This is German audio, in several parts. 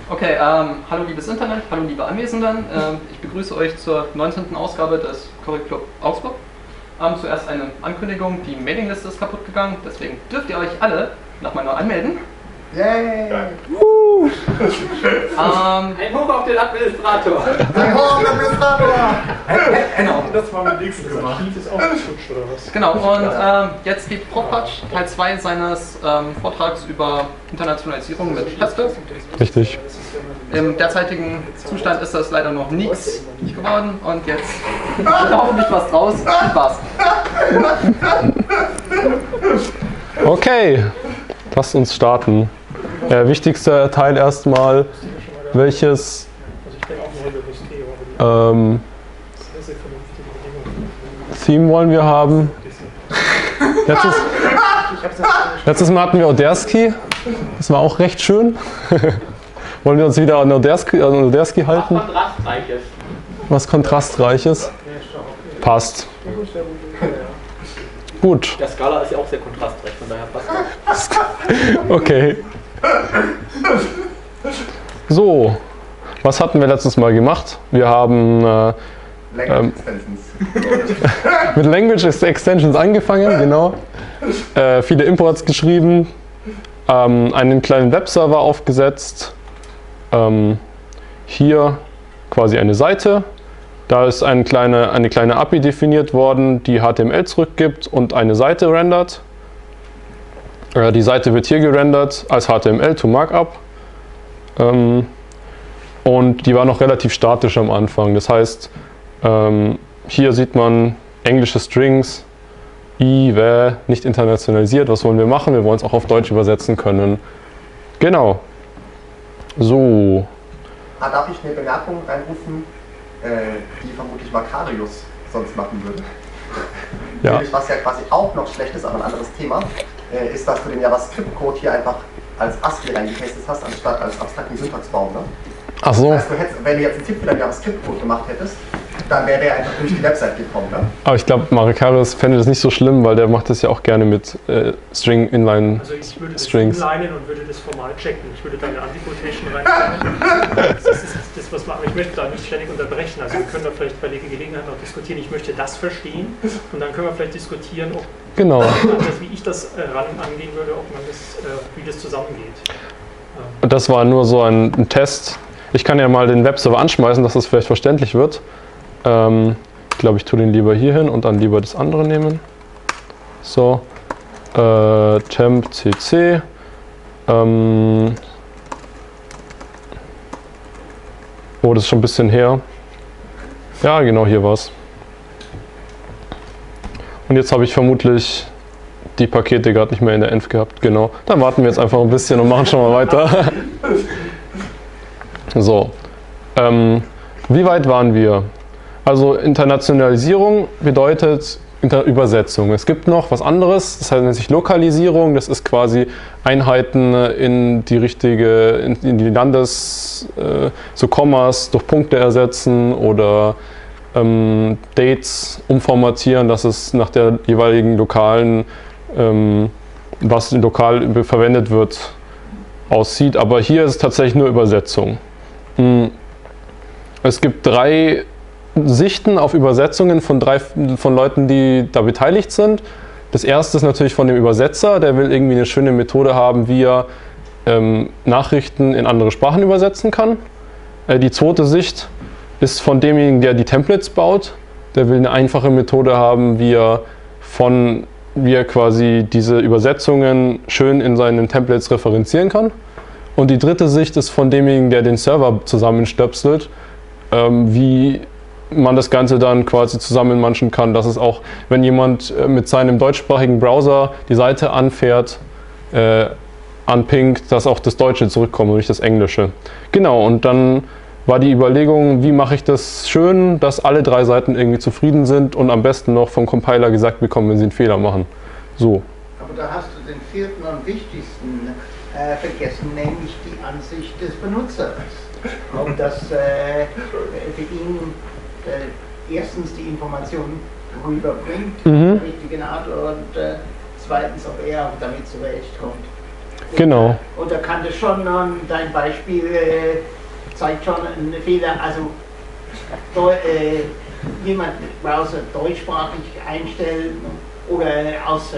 Okay, hallo liebes Internet, hallo liebe Anwesenden. Ich begrüße euch zur 19. Ausgabe des Comic Club Augsburg. Zuerst eine Ankündigung, die Mailingliste ist kaputt gegangen, deswegen dürft ihr euch alle nochmal neu anmelden. Yay! Ein Hoch auf den Administrator! Ein Hoch auf den Administrator! Genau. Das war mit nächsten gemacht. Das ist auch gefutscht oder was? Genau, und jetzt gibt Propatsch Teil 2 seines Vortrags über Internationalisierung mit Haskell. Richtig. Im derzeitigen Zustand ist das leider noch nichts geworden und jetzt wird hoffentlich was draus. Viel Spaß. Okay, lasst uns starten. Wichtigster Teil erstmal, welches Theme wollen wir haben? Letztes Mal hatten wir Odersky, das war auch recht schön. Wollen wir uns wieder an Odersky halten? Was Kontrastreiches. Was Kontrastreiches? Passt. Gut. Der Skala ist ja auch sehr kontrastreich, von daher passt das. Okay. So, was hatten wir letztes Mal gemacht? Wir haben mit Language Extensions angefangen, genau. Viele Imports geschrieben, einen kleinen Webserver aufgesetzt. Hier quasi eine Seite. Da ist eine kleine API definiert worden, die HTML zurückgibt und eine Seite rendert. Die Seite wird hier gerendert als HTML to Markup. Und die war noch relativ statisch am Anfang. Das heißt, hier sieht man englische Strings, nicht internationalisiert. Was wollen wir machen? Wir wollen es auch auf Deutsch übersetzen können. Genau. So. Darf ich eine Bemerkung reinrufen, die vermutlich Makarius sonst machen würde? Ja. Nämlich, was ja quasi auch noch schlecht ist, aber ein anderes Thema, ist, dass du den JavaScript-Code hier einfach als ASCII reingepastet hast, anstatt als abstrakten Syntaxbaum. Ne? Ach so. Das heißt, wenn du jetzt einen Tippfehler im JavaScript-Code gemacht hättest, dann wäre der einfach durch die Website gekommen. Ne? Aber ich glaube, Makarius fände das nicht so schlimm, weil der macht das ja auch gerne mit String-Inline-Strings. Also ich würde das inlinen und würde das formal checken. Ich würde da eine Anti-Quotation rein. Das ist das, was machen. Ich möchte da nicht ständig unterbrechen. Also wir können da vielleicht bei der Gelegenheit noch diskutieren. Ich möchte das verstehen und dann können wir vielleicht diskutieren, ob Genau. wie ich das angehen würde, ob man das, wie das zusammengeht. Das war nur so ein Test. Ich kann ja mal den Webserver anschmeißen, dass das vielleicht verständlich wird. Ich glaube, ich tue den lieber hier hin und dann lieber das andere nehmen. So, temp cc. Oh, das ist schon ein bisschen her. Ja, genau, hier war's. Und jetzt habe ich vermutlich die Pakete gerade nicht mehr in der Env gehabt. Genau, dann warten wir jetzt einfach ein bisschen und machen schon mal weiter. So, wie weit waren wir? Also Internationalisierung bedeutet Übersetzung. Es gibt noch was anderes, das heißt, nennt sich Lokalisierung. Das ist quasi Einheiten in die richtige, in die so Kommas durch Punkte ersetzen oder Dates umformatieren, dass es nach der jeweiligen lokalen, was lokal verwendet wird, aussieht. Aber hier ist es tatsächlich nur Übersetzung. Es gibt 3 Sichten auf Übersetzungen von Leuten, die da beteiligt sind. Das erste ist natürlich von dem Übersetzer, der will irgendwie eine schöne Methode haben, wie er Nachrichten in andere Sprachen übersetzen kann. Die zweite Sicht ist von demjenigen, der die Templates baut. Der will eine einfache Methode haben, wie er quasi diese Übersetzungen schön in seinen Templates referenzieren kann. Und die dritte Sicht ist von demjenigen, der den Server zusammenstöpselt, wie man das Ganze dann quasi zusammenmanschen kann, dass es auch, wenn jemand mit seinem deutschsprachigen Browser die Seite anfährt, anpingt, dass auch das Deutsche zurückkommt und nicht das Englische. Genau, und dann war die Überlegung, wie mache ich das schön, dass alle 3 Seiten irgendwie zufrieden sind und am besten noch vom Compiler gesagt bekommen, wenn sie einen Fehler machen. So. Aber da hast du den vierten und wichtigsten vergessen, nämlich die Ansicht des Benutzers. Ob das für ihn erstens die Information rüberbringt, in der richtigen Art, und zweitens, ob er damit zurechtkommt. Genau. Und da kann das schon, dein Beispiel zeigt schon einen Fehler, also jemand Browser deutschsprachig einstellen oder aus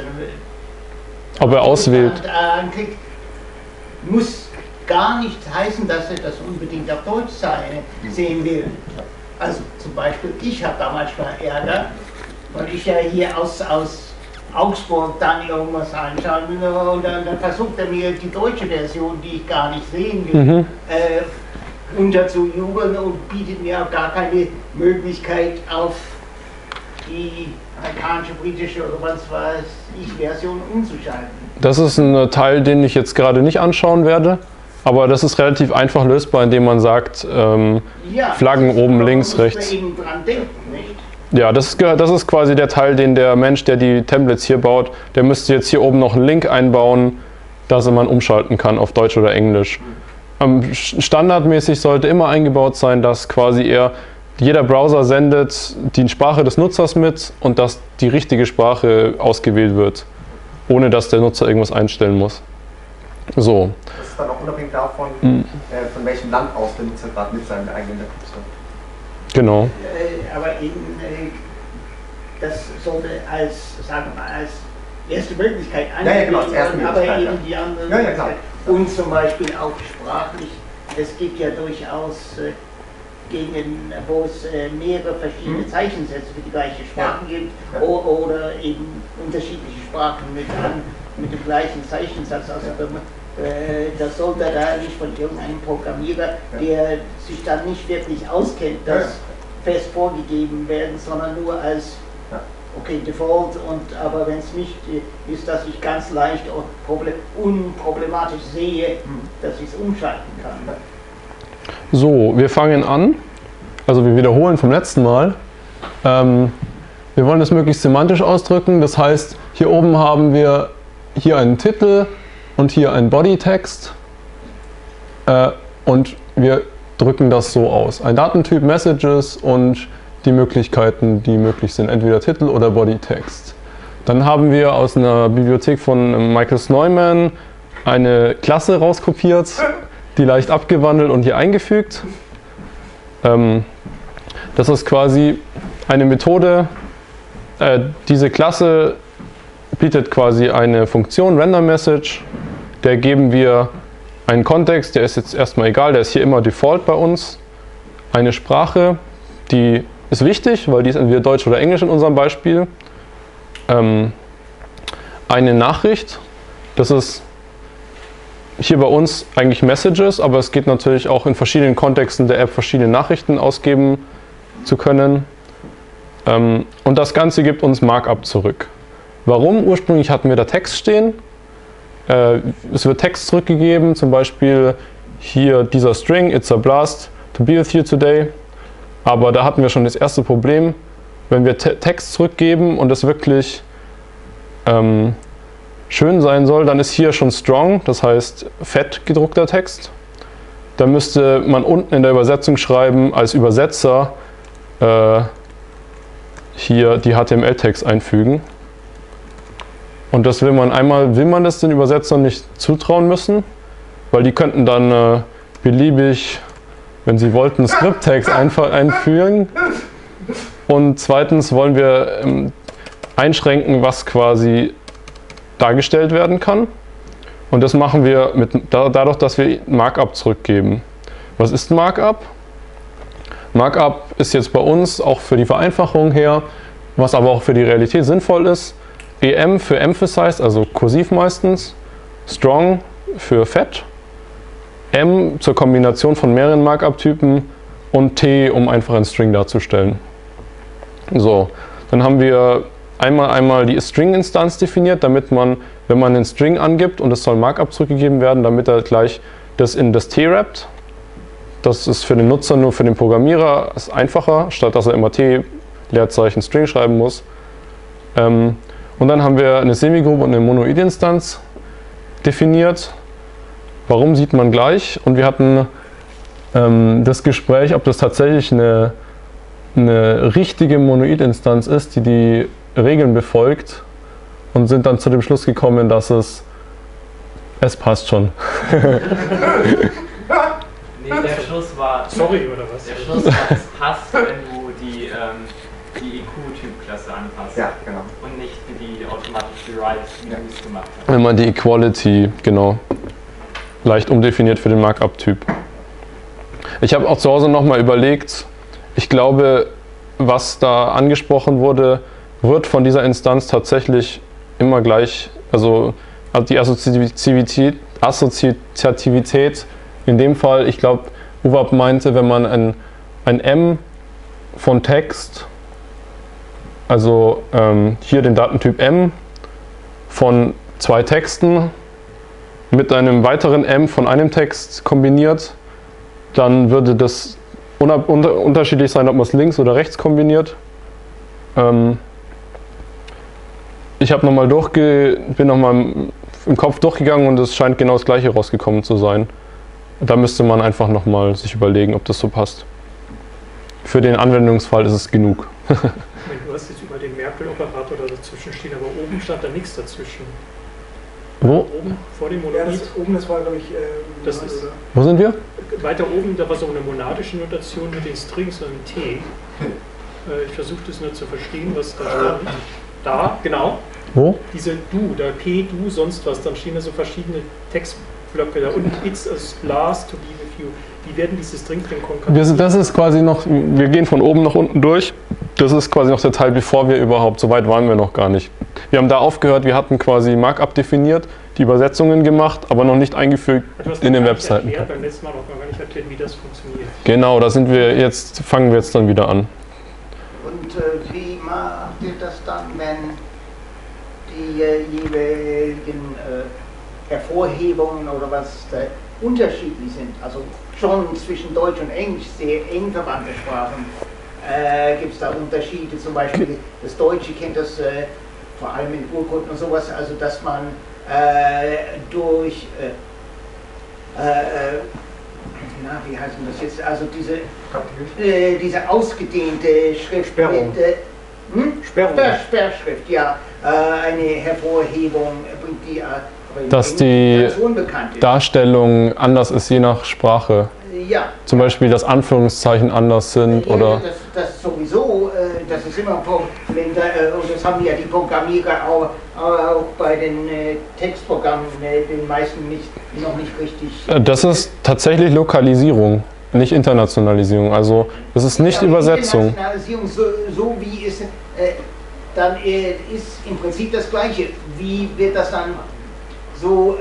Ob er auswählt. Anklickt, muss gar nicht heißen, dass er das unbedingt auf Deutsch sehen will. Also zum Beispiel, ich habe da manchmal Ärger, weil ich ja hier aus Augsburg dann irgendwas anschauen will und dann versucht er mir die deutsche Version, die ich gar nicht sehen will, unterzujubeln und bietet mir auch gar keine Möglichkeit auf die amerikanische, britische oder was weiß ich Version umzuschalten. Das ist ein Teil, den ich jetzt gerade nicht anschauen werde, aber das ist relativ einfach lösbar, indem man sagt, Flaggen oben, links, rechts. Eben dran denken, nicht? Ja, das ist quasi der Teil, den der Mensch, der die Templates hier baut, der müsste jetzt hier oben noch einen Link einbauen, dass man umschalten kann auf Deutsch oder Englisch. Standardmäßig sollte immer eingebaut sein, dass quasi jeder Browser sendet die Sprache des Nutzers mit und dass die richtige Sprache ausgewählt wird, ohne dass der Nutzer irgendwas einstellen muss. So. Das ist dann auch unabhängig davon, von welchem Land aus der Nutzer gerade mit seinem eigenen Laptop ist. Genau. Aber eben, das sollte als erste Möglichkeit genau, als erste aber Möglichkeit, eben die andere klar. Und zum Beispiel auch sprachlich, es gibt ja durchaus Gegenden, wo es mehrere verschiedene Zeichensätze für die gleiche Sprache gibt oder eben unterschiedliche Sprachen mit dem gleichen Zeichensatz. Also das sollte da nicht von irgendeinem Programmierer, der sich dann nicht wirklich auskennt, das fest vorgegeben werden, sondern nur als Default, aber wenn es nicht ist, dass ich ganz leicht und unproblematisch sehe, dass ich es umschalten kann. So, wir fangen an, also wir wiederholen vom letzten Mal. Wir wollen das möglichst semantisch ausdrücken, das heißt, hier oben haben wir hier einen Titel und hier einen Bodytext und wir drücken das so aus. Ein Datentyp, Messages und die Möglichkeiten, die möglich sind, entweder Titel oder Bodytext. Dann haben wir aus einer Bibliothek von Michael Neumann eine Klasse rauskopiert, die leicht abgewandelt und hier eingefügt. Das ist quasi eine Methode, diese Klasse bietet quasi eine Funktion, RenderMessage, der geben wir einen Kontext, der ist jetzt erstmal egal, der ist hier immer Default bei uns, eine Sprache, die ist wichtig, weil die ist entweder Deutsch oder Englisch in unserem Beispiel. Eine Nachricht, das ist hier bei uns eigentlich Messages, aber es geht natürlich auch in verschiedenen Kontexten der App verschiedene Nachrichten ausgeben zu können. Und das Ganze gibt uns Markup zurück. Warum? Ursprünglich hatten wir da Text stehen. Es wird Text zurückgegeben, zum Beispiel hier dieser String, it's a blast to be with you today. Aber da hatten wir schon das erste Problem, wenn wir Text zurückgeben und es wirklich schön sein soll, dann ist hier schon strong, das heißt fett gedruckter Text. Da müsste man unten in der Übersetzung schreiben, als Übersetzer hier die HTML-Tags einfügen. Und das will man das den Übersetzern nicht zutrauen müssen, weil die könnten dann beliebig, wenn sie wollten, Script-Tags einfügen. Und zweitens wollen wir einschränken, was quasi dargestellt werden kann. Und das machen wir dadurch, dass wir Markup zurückgeben. Was ist Markup? Markup ist jetzt bei uns auch für die Vereinfachung her, was aber auch für die Realität sinnvoll ist. EM für emphasized, also kursiv meistens, strong für fett, M zur Kombination von mehreren Markup-Typen und T, um einfach ein String darzustellen. So, dann haben wir einmal die String-Instanz definiert, damit man, wenn man einen String angibt und es soll Markup zurückgegeben werden, damit er gleich das in das T rappt. Das ist für den Nutzer, nur für den Programmierer ist einfacher, statt dass er immer T Leerzeichen String schreiben muss. Und dann haben wir eine Semigroup und eine Monoid-Instanz definiert. Warum sieht man gleich? Und wir hatten das Gespräch, ob das tatsächlich eine richtige Monoid-Instanz ist, die die Regeln befolgt, und sind dann zu dem Schluss gekommen, dass es Es passt schon. Nee, der Schluss war. Sorry, oder was? Der Schluss war, es passt, wenn du die EQ-Typ-Klasse anpasst. Ja, genau. Und nicht die automatisch derived, wie du es gemacht hast. Wenn man die Equality, genau, leicht umdefiniert für den Markup-Typ. Ich habe auch zu Hause nochmal überlegt, ich glaube, was da angesprochen wurde, wird von dieser Instanz tatsächlich immer gleich, also die Assoziativität in dem Fall, ich glaube, UWAP meinte, wenn man ein M von Text, also hier den Datentyp M von 2 Texten mit einem weiteren M von einem Text kombiniert, dann würde das unterschiedlich sein, ob man es links oder rechts kombiniert. Ich habe bin nochmal im Kopf durchgegangen und es scheint genau das gleiche rausgekommen zu sein. Da müsste man einfach nochmal sich überlegen, ob das so passt. Für den Anwendungsfall ist es genug. Du hast jetzt über den Merkel-Operator dazwischen stehen, aber oben stand da nichts dazwischen. Wo? Oben vor dem Ja, Monolith. oben, das war, glaube ich, Das ist- Wo sind wir? Weiter oben, da war so eine monadische Notation mit den Strings und dem T. Ich versuche das nur zu verstehen, was da stand. Da, genau. Wo? Diese Du, da P, Du, sonst was, dann stehen da so verschiedene Textblöcke da. Und it's a blast to be with you. Wie werden diese Strings denn konkatenisiert? Das ist quasi noch, wir gehen von oben nach unten durch. Das ist quasi noch der Teil, bevor wir überhaupt, so weit waren wir noch gar nicht. Wir haben da aufgehört, wir hatten quasi Markup definiert, die Übersetzungen gemacht, aber noch nicht eingefügt Du hast in den gar nicht Webseiten. erklärt, beim letzten Mal noch gar nicht erklärt, wie das funktioniert. Genau, da sind wir jetzt, fangen wir jetzt dann wieder an. Und wie macht ihr das dann, wenn die jeweiligen Hervorhebungen oder was unterschiedlich sind? Also schon zwischen Deutsch und Englisch sehr eng verwandte Sprachen. Gibt es da Unterschiede? Zum Beispiel das Deutsche kennt das vor allem in Urkunden und sowas, also dass man durch wie heißt denn das jetzt? Also diese ausgedehnte Schrift Sperrung. mit Sperrung. Sperrschrift, ja, eine Hervorhebung bringt die aber in Dass Englisch die ganz unbekannt ist. Darstellung anders ist je nach Sprache. Ja. Zum Beispiel, dass Anführungszeichen anders sind Ja, oder. das sowieso, das ist immer ein Punkt, und das haben ja die Programmierer auch bei den Textprogrammen den meisten noch nicht richtig. Das ist tatsächlich Lokalisierung, nicht Internationalisierung. Also das ist nicht Ja, Übersetzung. Internationalisierung, so wie es dann ist im Prinzip das Gleiche. Wie wird das dann so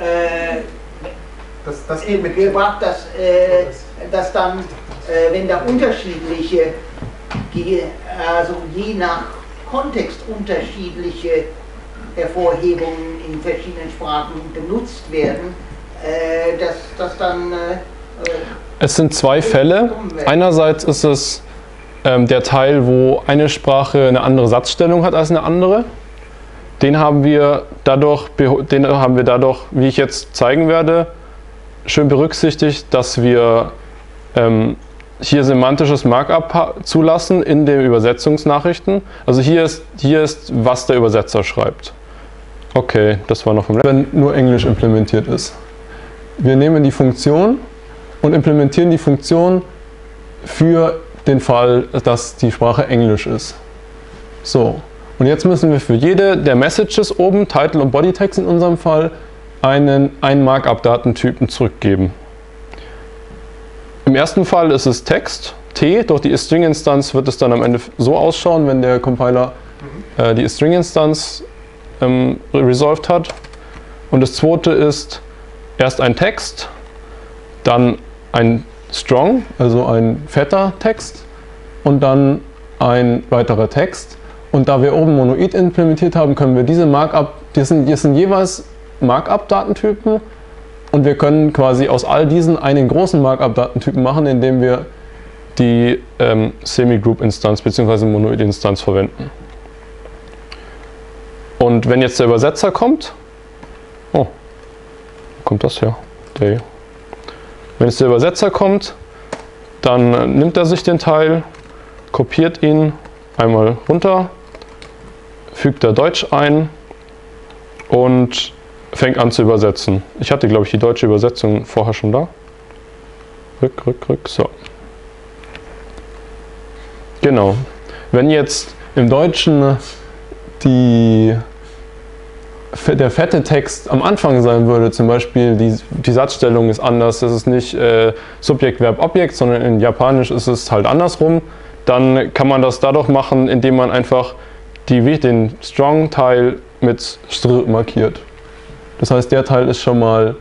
Das geht mit gebracht, dass dann, wenn da unterschiedliche, also je nach Kontext unterschiedliche Hervorhebungen in verschiedenen Sprachen benutzt werden, dass das dann... Es sind zwei Fälle. Einerseits ist es der Teil, wo eine Sprache eine andere Satzstellung hat als eine andere. Den haben wir dadurch, wie ich jetzt zeigen werde, schön berücksichtigt, dass wir hier semantisches Markup zulassen in den Übersetzungsnachrichten. Also hier ist, was der Übersetzer schreibt. Okay, das war noch vom wenn nur Englisch implementiert ist. Wir nehmen die Funktion und implementieren die Funktion für den Fall, dass die Sprache Englisch ist. So, und jetzt müssen wir für jede der Messages oben, Title und Bodytext in unserem Fall, einen Markup-Datentypen zurückgeben. Im ersten Fall ist es Text, T, durch die String-Instanz wird es dann am Ende so ausschauen, wenn der Compiler die String-Instanz resolved hat. Und das zweite ist erst ein Text, dann ein Strong, also ein fetter Text und dann ein weiterer Text. Und da wir oben Monoid implementiert haben, können wir diese Markup, das sind jeweils Markup-Datentypen und wir können quasi aus all diesen einen großen Markup-Datentypen machen, indem wir die Semi-Group-Instanz bzw. Monoid-Instanz verwenden. Und wenn jetzt der Übersetzer kommt, oh, wo kommt das her? Day. Wenn jetzt der Übersetzer kommt, dann nimmt er sich den Teil, kopiert ihn einmal runter, fügt er Deutsch ein und fängt an zu übersetzen. Ich hatte, glaube ich, die deutsche Übersetzung vorher schon da. Rück, so. Genau. Wenn jetzt im Deutschen der fette Text am Anfang sein würde, zum Beispiel die Satzstellung ist anders, das ist nicht Subjekt, Verb, Objekt, sondern in Japanisch ist es halt andersrum, dann kann man das dadurch machen, indem man einfach den Strong-Teil mit Str markiert. Das heißt, der Teil ist schon mal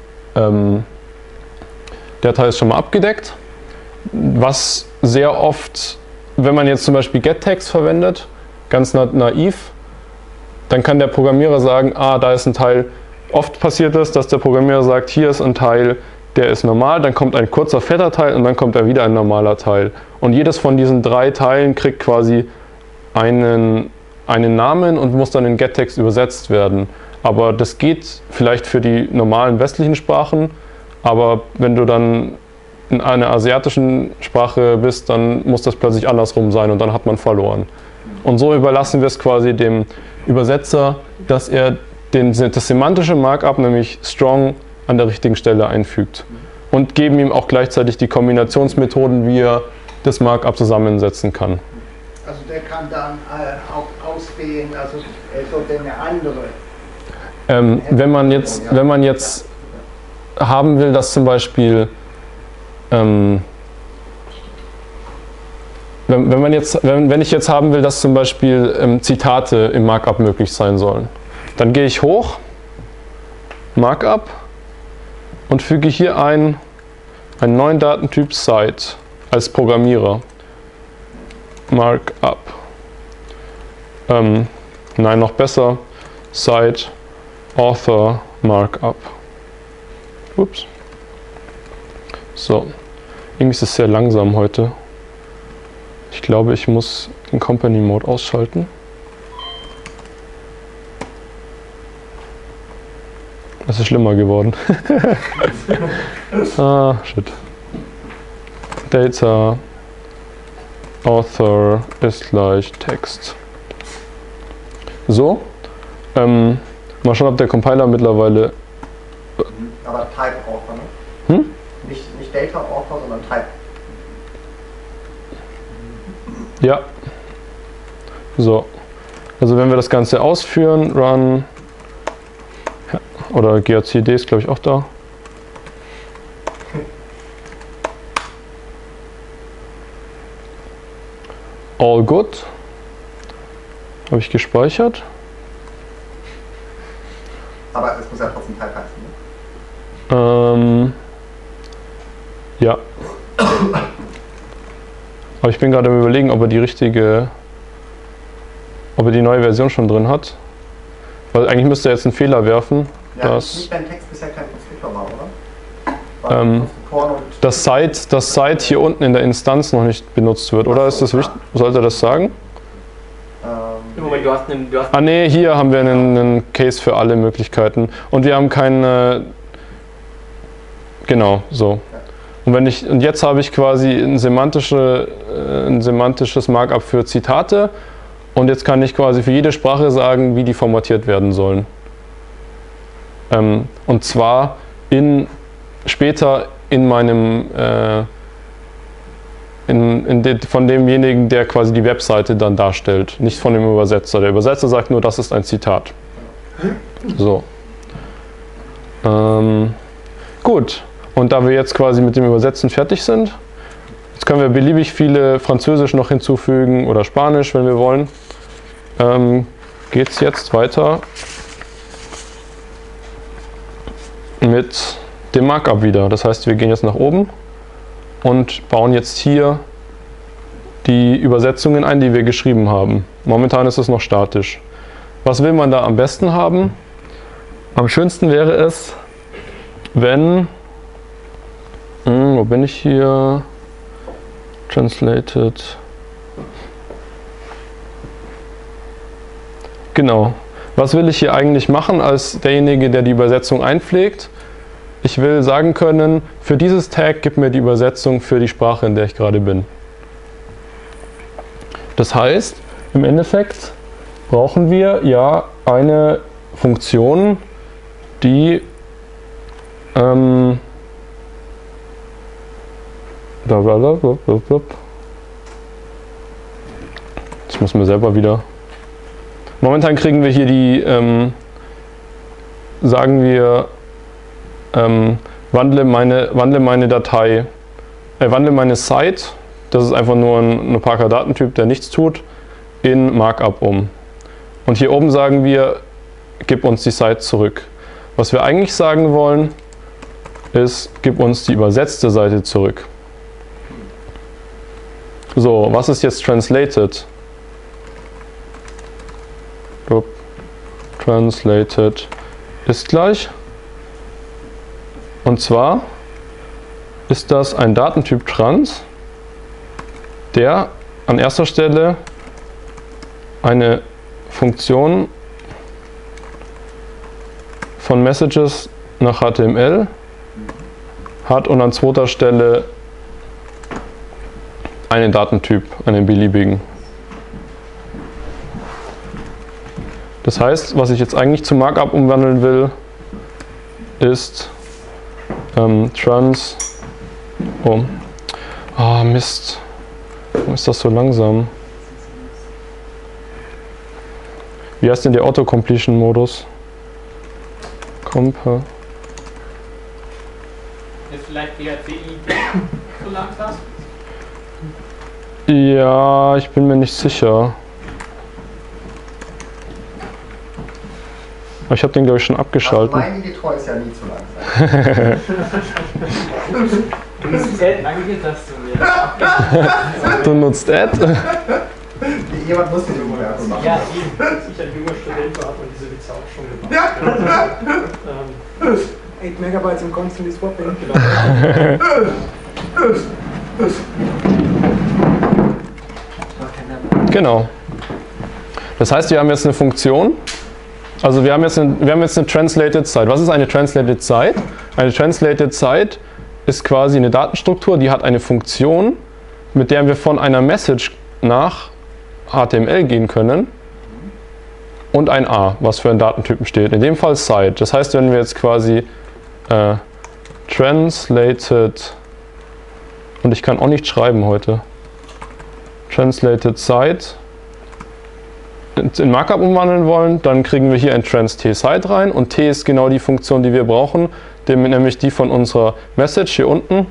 abgedeckt. Was sehr oft, wenn man jetzt zum Beispiel getText verwendet, ganz naiv, dann kann der Programmierer sagen, da ist ein Teil. Oft passiert es, dass der Programmierer sagt, hier ist ein Teil, der ist normal, dann kommt ein kurzer fetter Teil und dann kommt da wieder ein normaler Teil. Und jedes von diesen 3 Teilen kriegt quasi einen Namen und muss dann in getText übersetzt werden. Aber das geht vielleicht für die normalen westlichen Sprachen, aber wenn du dann in einer asiatischen Sprache bist, dann muss das plötzlich andersrum sein und dann hat man verloren. Und so überlassen wir es quasi dem Übersetzer, dass er das semantische Markup, nämlich strong, an der richtigen Stelle einfügt. Und geben ihm auch gleichzeitig die Kombinationsmethoden, wie er das Markup zusammensetzen kann. Also der kann dann auch auswählen, also so eine andere. Wenn man jetzt haben will, dass zum Beispiel wenn ich jetzt haben will, dass zum Beispiel Zitate im Markup möglich sein sollen, dann gehe ich hoch, Markup, und füge hier einen neuen Datentyp Cite als Programmierer. Markup. Nein, noch besser, Cite Author Markup. Ups. So, irgendwie ist es sehr langsam heute. Ich glaube, ich muss den Company Mode ausschalten. Das ist schlimmer geworden. Shit. Data Author ist gleich Text. So. Mal schauen, ob der Compiler mittlerweile. Aber Type Author, ne? Nicht Data Author, sondern Type. Ja. So. Also wenn wir das Ganze ausführen, run, oder GACD ist glaube ich auch da. All good. Habe ich gespeichert. Aber es muss ja trotzdem Type heißen, ne? Ja. Aber ich bin gerade am Überlegen, ob er die neue Version schon drin hat. Weil eigentlich müsste er jetzt einen Fehler werfen. Ja, dass nicht dein Text bisher kein Konstruktor war, oder? Das Site hier unten in der Instanz noch nicht benutzt wird, oder? Ist das wichtig? Sollte er das sagen? Moment, du hast Nee, hier haben wir einen Case für alle Möglichkeiten. Und wir haben keine. Genau, so. Und jetzt habe ich quasi ein semantisches Markup für Zitate. Und jetzt kann ich quasi für jede Sprache sagen, wie die formatiert werden sollen. Und zwar später in meinem von demjenigen, der quasi die Webseite dann darstellt, nicht von dem Übersetzer. Der Übersetzer sagt nur, das ist ein Zitat. So. Gut. Und da wir jetzt quasi mit dem Übersetzen fertig sind, jetzt können wir beliebig viele Französisch noch hinzufügen oder Spanisch, wenn wir wollen. Geht es jetzt weiter mit dem Markup wieder. Das heißt, wir gehen jetzt nach oben und bauen jetzt hier die Übersetzungen ein, die wir geschrieben haben. Momentan ist es noch statisch. Was will man da am besten haben? Am schönsten wäre es, wenn, wo bin ich hier? Translated. Genau. Was will ich hier eigentlich machen als derjenige, der die Übersetzung einpflegt? Ich will sagen können, für dieses Tag gib mir die Übersetzung für die Sprache, in der ich gerade bin. Das heißt, im Endeffekt brauchen wir ja eine Funktion, die ich muss mir selber wieder. Momentan kriegen wir hier die, sagen wir, wandle meine Datei, wandle meine Site, das ist einfach nur ein Parker-Datentyp, der nichts tut, in Markup um. Und hier oben sagen wir, gib uns die Site zurück. Was wir eigentlich sagen wollen, ist, gib uns die übersetzte Seite zurück. So, was ist jetzt translated? Translated ist gleich. Und zwar ist das ein Datentyp trans, der an erster Stelle eine Funktion von Messages nach HTML hat und an zweiter Stelle einen Datentyp, einen beliebigen. Das heißt, was ich jetzt eigentlich zu Markup umwandeln will, ist trans. Oh Mist. Warum ist das so langsam? Wie heißt denn der Auto-Completion-Modus? Compa. Ist vielleicht PHP so langsam? Ja, ich bin mir nicht sicher. Aber ich habe den, glaube ich, schon abgeschaltet. Also mein Editor ist ja nie zu langsam. Du nutzt Ad, eigentlich dass du mir. Du nutzt Ad? Jemand muss den Jungen machen. Ja, Als ich ein junger Student war, hat man diese Witze auch schon gemacht. 8 Megabytes im Constantly Swapping. Genau. Das heißt, wir haben jetzt eine Funktion. Also wir haben jetzt eine Translated Site. Was ist eine Translated Site? Eine Translated Site ist quasi eine Datenstruktur, die hat eine Funktion, mit der wir von einer Message nach HTML gehen können und ein A, was für einen Datentypen steht. In dem Fall Site. Das heißt, wenn wir jetzt quasi translated, und ich kann auch nicht schreiben heute, translated Site in Markup umwandeln wollen, dann kriegen wir hier ein trans-t-site rein und t ist genau die Funktion, die wir brauchen, nämlich die von unserer Message hier unten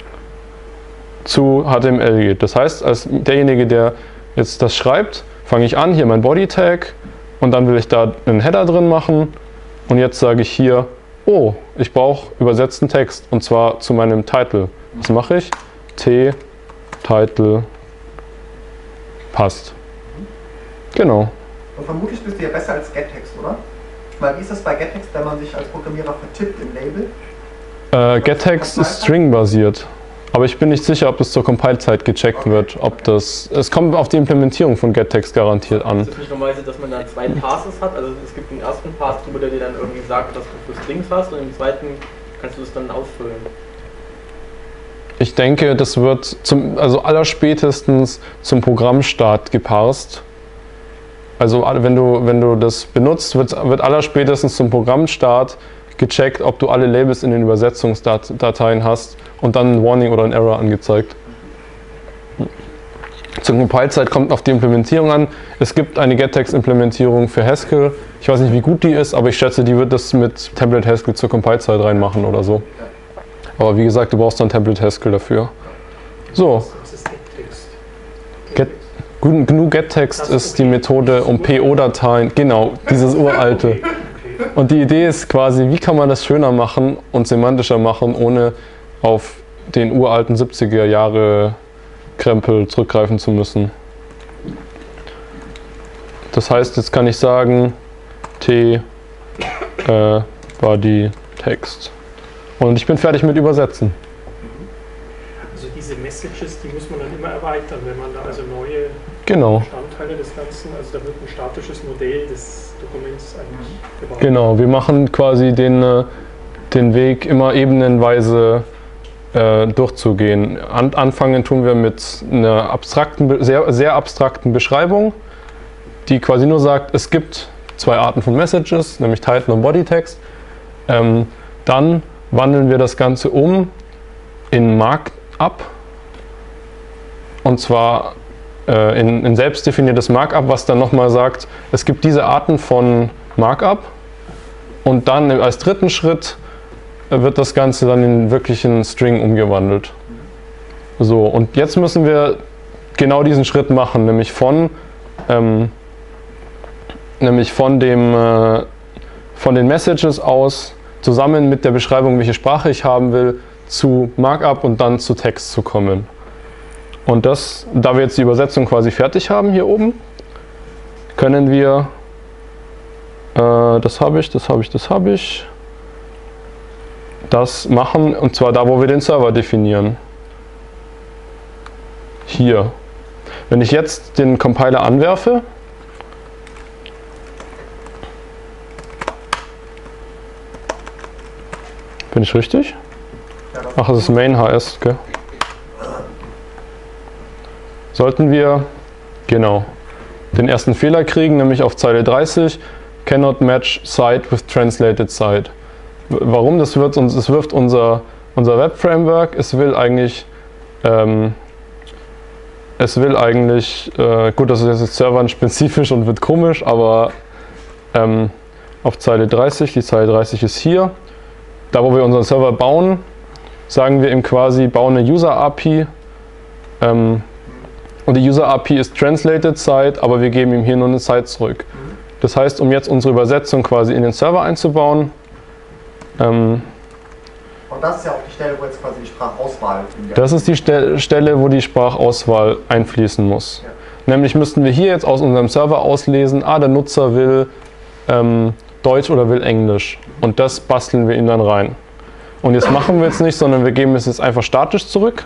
zu HTML geht. Das heißt, als derjenige, der jetzt das schreibt, fange ich an, hier mein Body-Tag und dann will ich da einen Header drin machen und jetzt sage ich hier, oh, ich brauche übersetzten Text und zwar zu meinem Title. Was mache ich? T-Title passt. Genau. Und vermutlich bist du ja besser als gettext, oder? Weil wie ist das bei gettext, wenn man sich als Programmierer vertippt im Label? Gettext ist string-basiert. Aber ich bin nicht sicher, ob das zur Compile-Zeit gecheckt wird. Es kommt auf die Implementierung von gettext garantiert an. Ist es nicht normalerweise, dass man dann zwei Passes hat? Also es gibt einen ersten Pass drüber, der dir dann irgendwie sagt, dass du für Strings hast, und im zweiten kannst du das dann ausfüllen. Ich denke, das wird allerspätestens zum Programmstart geparst. Also wenn du das benutzt, wird allerspätestens zum Programmstart gecheckt, ob du alle Labels in den Übersetzungsdateien hast und dann ein Warning oder ein Error angezeigt. Zur Compile-Zeit kommt auf die Implementierung an. Es gibt eine gettext-Implementierung für Haskell. Ich weiß nicht, wie gut die ist, aber ich schätze, die wird das mit Template Haskell zur Compile-Zeit reinmachen oder so. Aber wie gesagt, du brauchst dann Template Haskell dafür. So. Was ist gettext? GNU gettext ist die Methode, um PO-Dateien, genau, dieses uralte. Und die Idee ist quasi, wie kann man das schöner machen und semantischer machen, ohne auf den uralten 70er Jahre Krempel zurückgreifen zu müssen. Das heißt, jetzt kann ich sagen, body text. Und ich bin fertig mit Übersetzen. Also diese Messages, die muss man dann immer erweitern, wenn man da also neue Genau. Bestandteile des Ganzen, also da wird ein statisches Modell des Dokuments eigentlich gebaut. Genau, wir machen quasi den Weg immer ebenenweise durchzugehen. Anfangen tun wir mit einer abstrakten, sehr abstrakten Beschreibung, die quasi nur sagt, es gibt zwei Arten von Messages, nämlich Title und Bodytext. Dann wandeln wir das Ganze um in Markup. Und zwar in selbstdefiniertes Markup, was dann nochmal sagt, es gibt diese Arten von Markup. Und dann als dritten Schritt wird das Ganze dann in wirklichen String umgewandelt. So, und jetzt müssen wir genau diesen Schritt machen, nämlich von den Messages aus, zusammen mit der Beschreibung, welche Sprache ich haben will, zu Markup und dann zu Text zu kommen. Und das, da wir jetzt die Übersetzung quasi fertig haben hier oben, können wir, das machen, und zwar da, wo wir den Server definieren. Hier. Wenn ich jetzt den Compiler anwerfe, bin ich richtig? Ach, es ist Main HS, okay. Sollten wir, genau, den ersten Fehler kriegen, nämlich auf Zeile 30, cannot match site with translated site. Warum? Es wirft unser Web-Framework, es will eigentlich, gut, das ist jetzt serverspezifisch und wird komisch, aber auf Zeile 30, die Zeile 30 ist hier, da wo wir unseren Server bauen, sagen wir ihm quasi, baue eine User-API, und die User-API ist Translated Site, aber wir geben ihm hier nur eine Site zurück. Das heißt, um jetzt unsere Übersetzung quasi in den Server einzubauen. Und das ist ja auch die Stelle, wo jetzt quasi die Sprachauswahl. Das ist die Stelle, wo die Sprachauswahl einfließen muss. Ja. Nämlich müssten wir hier jetzt aus unserem Server auslesen, der Nutzer will Deutsch oder will Englisch. Und das basteln wir ihm dann rein. Und jetzt machen wir es nicht, sondern wir geben es jetzt einfach statisch zurück.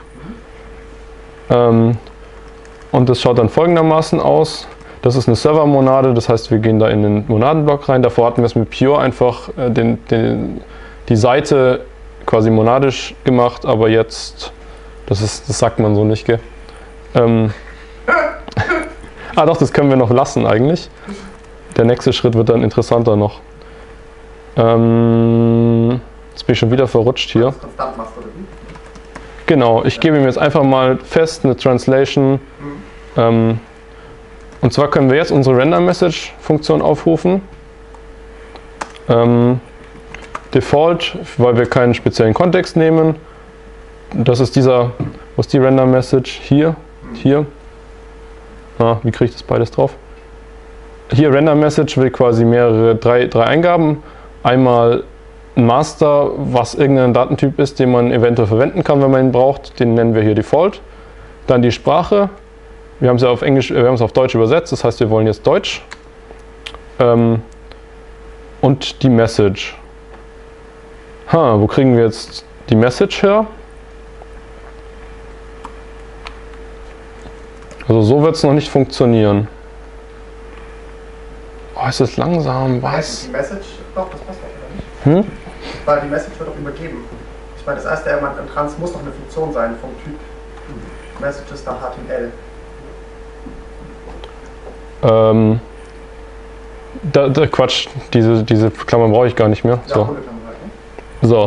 Und das schaut dann folgendermaßen aus. Das ist eine Server-Monade, das heißt, wir gehen da in den Monadenblock rein. Davor hatten wir es mit Pure einfach die Seite quasi monadisch gemacht, aber jetzt, das sagt man so nicht, gell? Doch, das können wir noch lassen eigentlich. Der nächste Schritt wird dann interessanter noch. Jetzt bin ich schon wieder verrutscht hier. Genau, ich gebe ihm jetzt einfach mal fest eine Translation. Und zwar können wir jetzt unsere Render-Message-Funktion aufrufen. Default, weil wir keinen speziellen Kontext nehmen. Das ist wo ist die Render-Message? Hier. Wie kriege ich das beides drauf? Hier Render-Message will quasi drei Eingaben. Einmal ein Master, was irgendein Datentyp ist, den man eventuell verwenden kann, wenn man ihn braucht. Den nennen wir hier Default. Dann die Sprache. Wir haben es ja auf Englisch, wir haben es auf Deutsch übersetzt, das heißt, wir wollen jetzt Deutsch. Und die Message. Wo kriegen wir jetzt die Message her? Also so wird es noch nicht funktionieren. Oh, ist das langsam, was? Die Message, doch, das passt doch, oder nicht? Weil die Message wird doch übergeben. Ich meine, das erste Element im Trans muss doch eine Funktion sein vom Typ Messages nach HTML. Quatsch, diese Klammern brauche ich gar nicht mehr. So.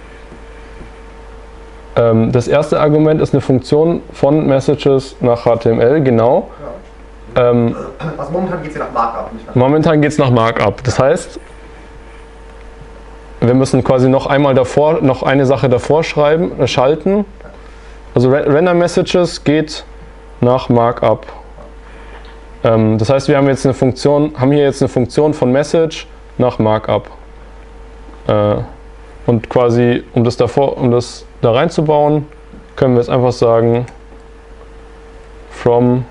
Das erste Argument ist eine Funktion von Messages nach HTML, genau. Ja. Also momentan geht es nach Markup, nicht nach Momentan geht es nach Markup. Das heißt, wir müssen quasi noch eine Sache davor schalten. Also Render Messages geht nach Markup. Das heißt, wir haben hier jetzt eine Funktion von Message nach Markup. Und quasi, um das da reinzubauen, können wir jetzt einfach sagen from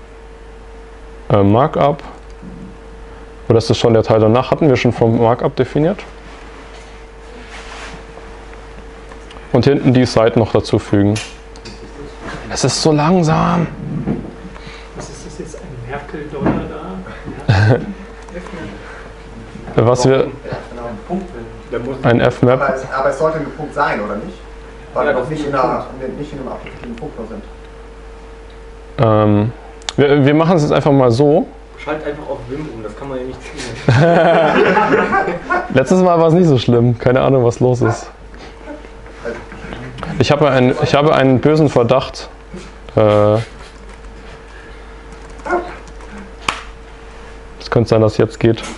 Markup. Oder ist das schon der Teil danach? Hatten wir schon from Markup definiert? Und hinten die Site noch dazu fügen. Es ist so langsam. Was ist das jetzt? Ein Merkel-Dollar da? Was wir. Ein F-Map. Aber es sollte ein Punkt sein, oder nicht? Weil wir doch nicht in einem applikativen Punkt sind. Wir machen es jetzt einfach mal so. Schalt einfach auf Wim um, das kann man ja nicht ziehen. Letztes Mal war es nicht so schlimm. Keine Ahnung, was los ist. Ich habe einen bösen Verdacht. Es könnte sein, dass es jetzt geht.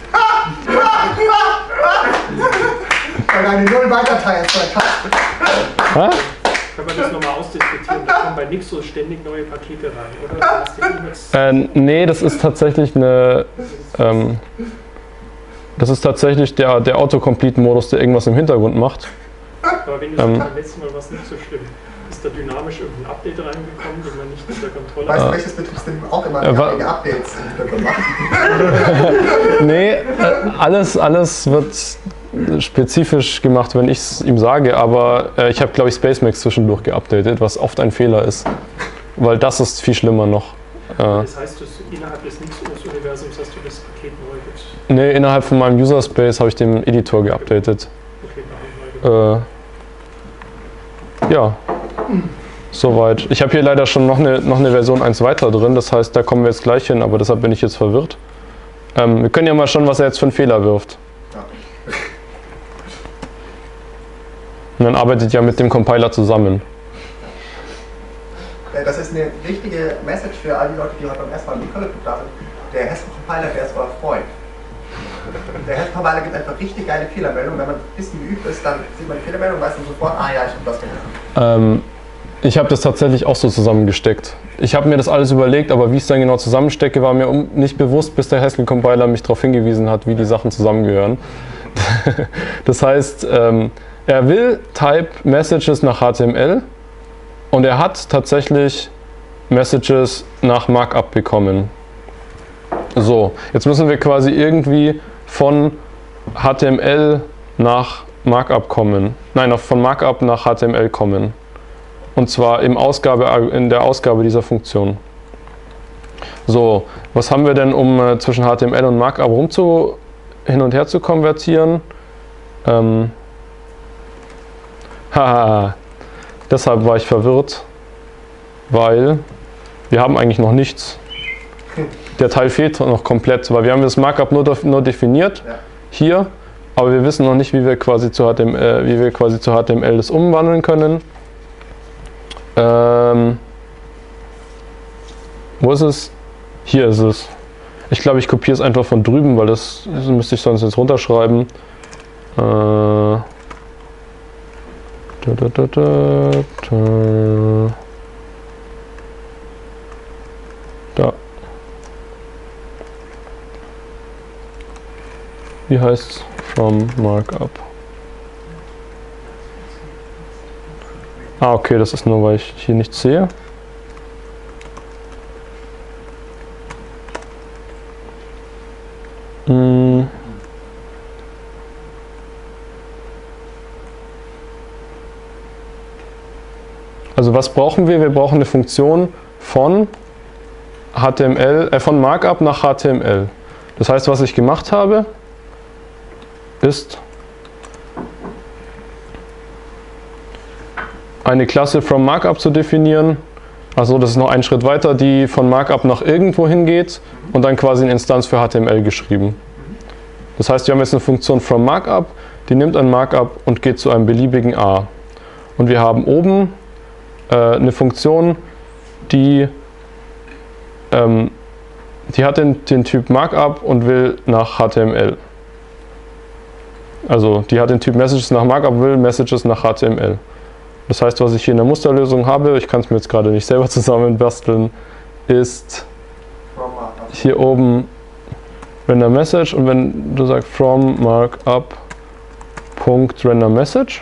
Weil eine Null weiterteilt. Hä? Können wir das nochmal ausdiskutieren? Da kommen bei Nixos ständig neue Pakete rein, oder? Hast du E-Mails? Nee, das ist tatsächlich eine. Das ist tatsächlich der Autocomplete-Modus, der irgendwas im Hintergrund macht. Aber wenn du sagst, beim letzten Mal war es nicht so schlimm. Ist da dynamisch irgendein Update reingekommen, den man nicht unter Kontrolle hat? Weißt du, welches Betriebssystem auch immer die Updates im Hintergrund macht? Nee, alles wird spezifisch gemacht, wenn ich es ihm sage, aber ich habe, glaube ich, SpaceMax zwischendurch geupdatet, was oft ein Fehler ist. Weil das ist viel schlimmer noch. Das heißt, innerhalb des Nixos-Universums hast du das Paket neu mit. Nee, innerhalb von meinem User Space habe ich den Editor geupdatet. Okay, neu. Ja, soweit. Ich habe hier leider schon noch eine Version 1 weiter drin, das heißt, da kommen wir jetzt gleich hin, aber deshalb bin ich jetzt verwirrt. Wir können ja mal schauen, was er jetzt für einen Fehler wirft. Und dann arbeitet ja mit dem Compiler zusammen. Das ist eine wichtige Message für all die Leute, die heute beim ersten Mal im Collective da sind. Der Haskell-Compiler, der ist euer Freund. Der Haskell-Compiler gibt einfach richtig geile Fehlermeldungen. Wenn man ein bisschen geübt ist, dann sieht man die Fehlermeldung und weiß dann sofort, ah ja, ich habe das gemacht. Ich habe das tatsächlich auch so zusammengesteckt. Ich habe mir das alles überlegt, aber wie ich es dann genau zusammenstecke, war mir nicht bewusst, bis der Haskell-Compiler mich darauf hingewiesen hat, wie die Sachen zusammengehören. Das heißt, er will Type Messages nach HTML und er hat tatsächlich Messages nach Markup bekommen. So, jetzt müssen wir quasi irgendwie von HTML nach Markup kommen. Nein, von Markup nach HTML kommen. Und zwar in der Ausgabe dieser Funktion. So, was haben wir denn, um zwischen HTML und Markup hin und her zu konvertieren? Deshalb war ich verwirrt, weil wir haben eigentlich noch nichts. Der Teil fehlt noch komplett, weil wir haben das Markup nur definiert, hier, aber wir wissen noch nicht, wie wir quasi zu HTML das umwandeln können. Wo ist es? Hier ist es. Ich glaube, ich kopiere es einfach von drüben, weil das müsste ich sonst jetzt runterschreiben. Da. Wie heißt from Markup? Ah, okay, das ist nur, weil ich hier nichts sehe. Also was brauchen wir? Wir brauchen eine Funktion von von Markup nach HTML. Das heißt, was ich gemacht habe, ist eine Klasse from Markup zu definieren. Also das ist noch ein Schritt weiter, die von Markup nach irgendwo hingeht und dann quasi eine Instanz für HTML geschrieben. Das heißt, wir haben jetzt eine Funktion from Markup, die nimmt ein Markup und geht zu einem beliebigen A. Und wir haben oben eine Funktion, die hat den Typ Markup und will nach HTML. Also die hat den Typ Messages nach Markup, will Messages nach HTML. Das heißt, was ich hier in der Musterlösung habe, ich kann es mir jetzt gerade nicht selber zusammenbasteln, ist hier oben Render Message und wenn du sagst from Markup Render Message.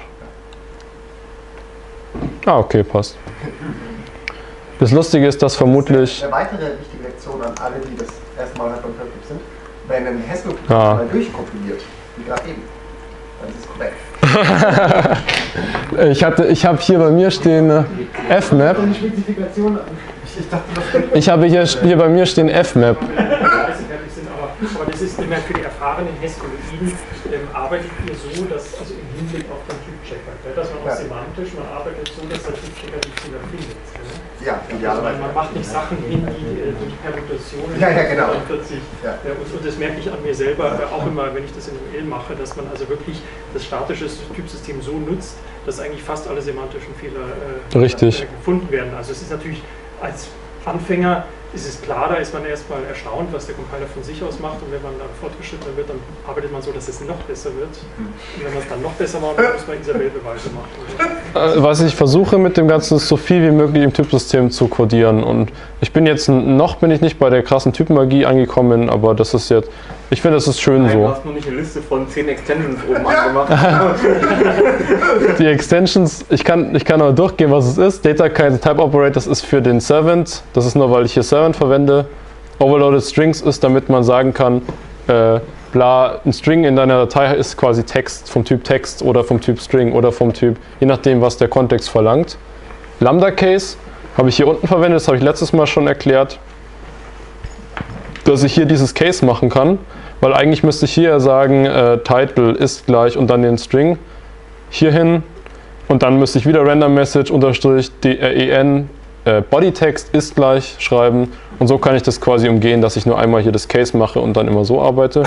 Ah, okay, passt. Das Lustige ist, dass vermutlich... Eine weitere wichtige Lektion an alle, die das erste Mal halt beim Collective sind, wenn ein Haskell mal durchkompiliert, wie gerade eben, dann ist es korrekt. Ich habe hier bei mir stehen Fmap. Ich habe hier bei mir stehen Fmap. Aber das ist immer für die erfahrenen Haskell-Iden, arbeitet ihr so, dass, also im Hinblick auf den Typchecker, dass man auch semantisch, man arbeitet so, dass der Typchecker die Fehler findet. Ja, Also man macht nicht Sachen in die Permutation. Ja, genau. Und das merke ich an mir selber auch immer, wenn ich das in ML mache, dass man also wirklich das statische Typsystem so nutzt, dass eigentlich fast alle semantischen Fehler gefunden werden. Also es ist natürlich als Anfänger ist es klar, da ist man erstmal erstaunt, was der Compiler von sich aus macht, und wenn man dann fortgeschrittener wird, dann arbeitet man so, dass es noch besser wird. Und wenn man es dann noch besser macht, dann muss man Isabelle-Beweise machen. Was ich versuche mit dem Ganzen ist, so viel wie möglich im Typsystem zu codieren, und ich bin jetzt bin ich nicht bei der krassen Typmagie angekommen, aber das ist jetzt, ich finde, das ist schön so. Du hast nur nicht eine Liste von 10 Extensions oben angemacht. Die Extensions, ich kann aber durchgehen, was es ist. Data Kinds Type Operator, das ist für den Servant. Das ist nur, weil ich hier Servant verwende. Overloaded Strings ist, damit man sagen kann, ein String in deiner Datei ist quasi Text, vom Typ Text oder vom Typ String oder vom Typ, je nachdem, was der Kontext verlangt. Lambda Case habe ich hier unten verwendet, das habe ich letztes Mal schon erklärt, dass ich hier dieses Case machen kann, weil eigentlich müsste ich hier sagen, Title ist gleich und dann den String hierhin, und dann müsste ich wieder random message unterstrich en Bodytext ist gleich schreiben, und so kann ich das quasi umgehen, dass ich nur einmal hier das Case mache und dann immer so arbeite.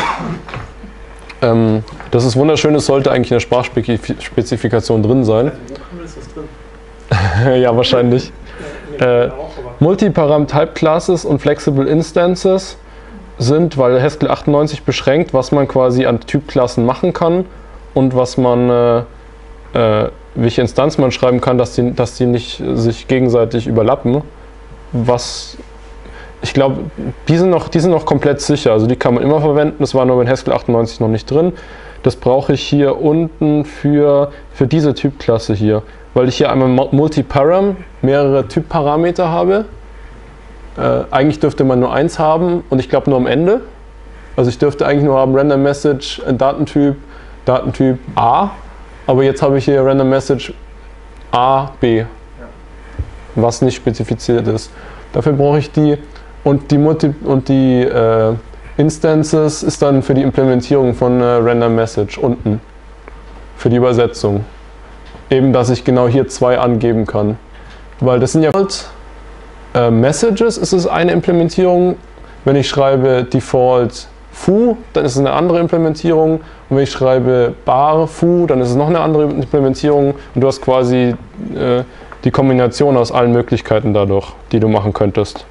Das ist wunderschön, es sollte eigentlich in der Sprachspezifikation drin sein. Ist das drin? Ja, wahrscheinlich. Multiparam Type Classes und Flexible Instances sind, weil Haskell 98 beschränkt, was man quasi an Typklassen machen kann und was man, welche Instanz man schreiben kann, dass die nicht sich gegenseitig überlappen. Was ich glaube, die sind noch komplett sicher, also die kann man immer verwenden, das war nur in Haskell 98 noch nicht drin. Das brauche ich hier unten für diese Typklasse hier, weil ich hier einmal Multiparam, mehrere Typparameter habe. Eigentlich dürfte man nur eins haben, und ich glaube nur am Ende. Also ich dürfte eigentlich nur haben Random Message, Datentyp A, aber jetzt habe ich hier Random Message A, B, was nicht spezifiziert ist. Dafür brauche ich die, und die Instances ist dann für die Implementierung von Random Message unten, für die Übersetzung. Eben, dass ich genau hier 2 angeben kann. Weil das sind ja Messages, ist es eine Implementierung. Wenn ich schreibe Default foo, dann ist es eine andere Implementierung. Und wenn ich schreibe bar foo, dann ist es noch eine andere Implementierung. Und du hast quasi die Kombination aus allen Möglichkeiten dadurch, die du machen könntest.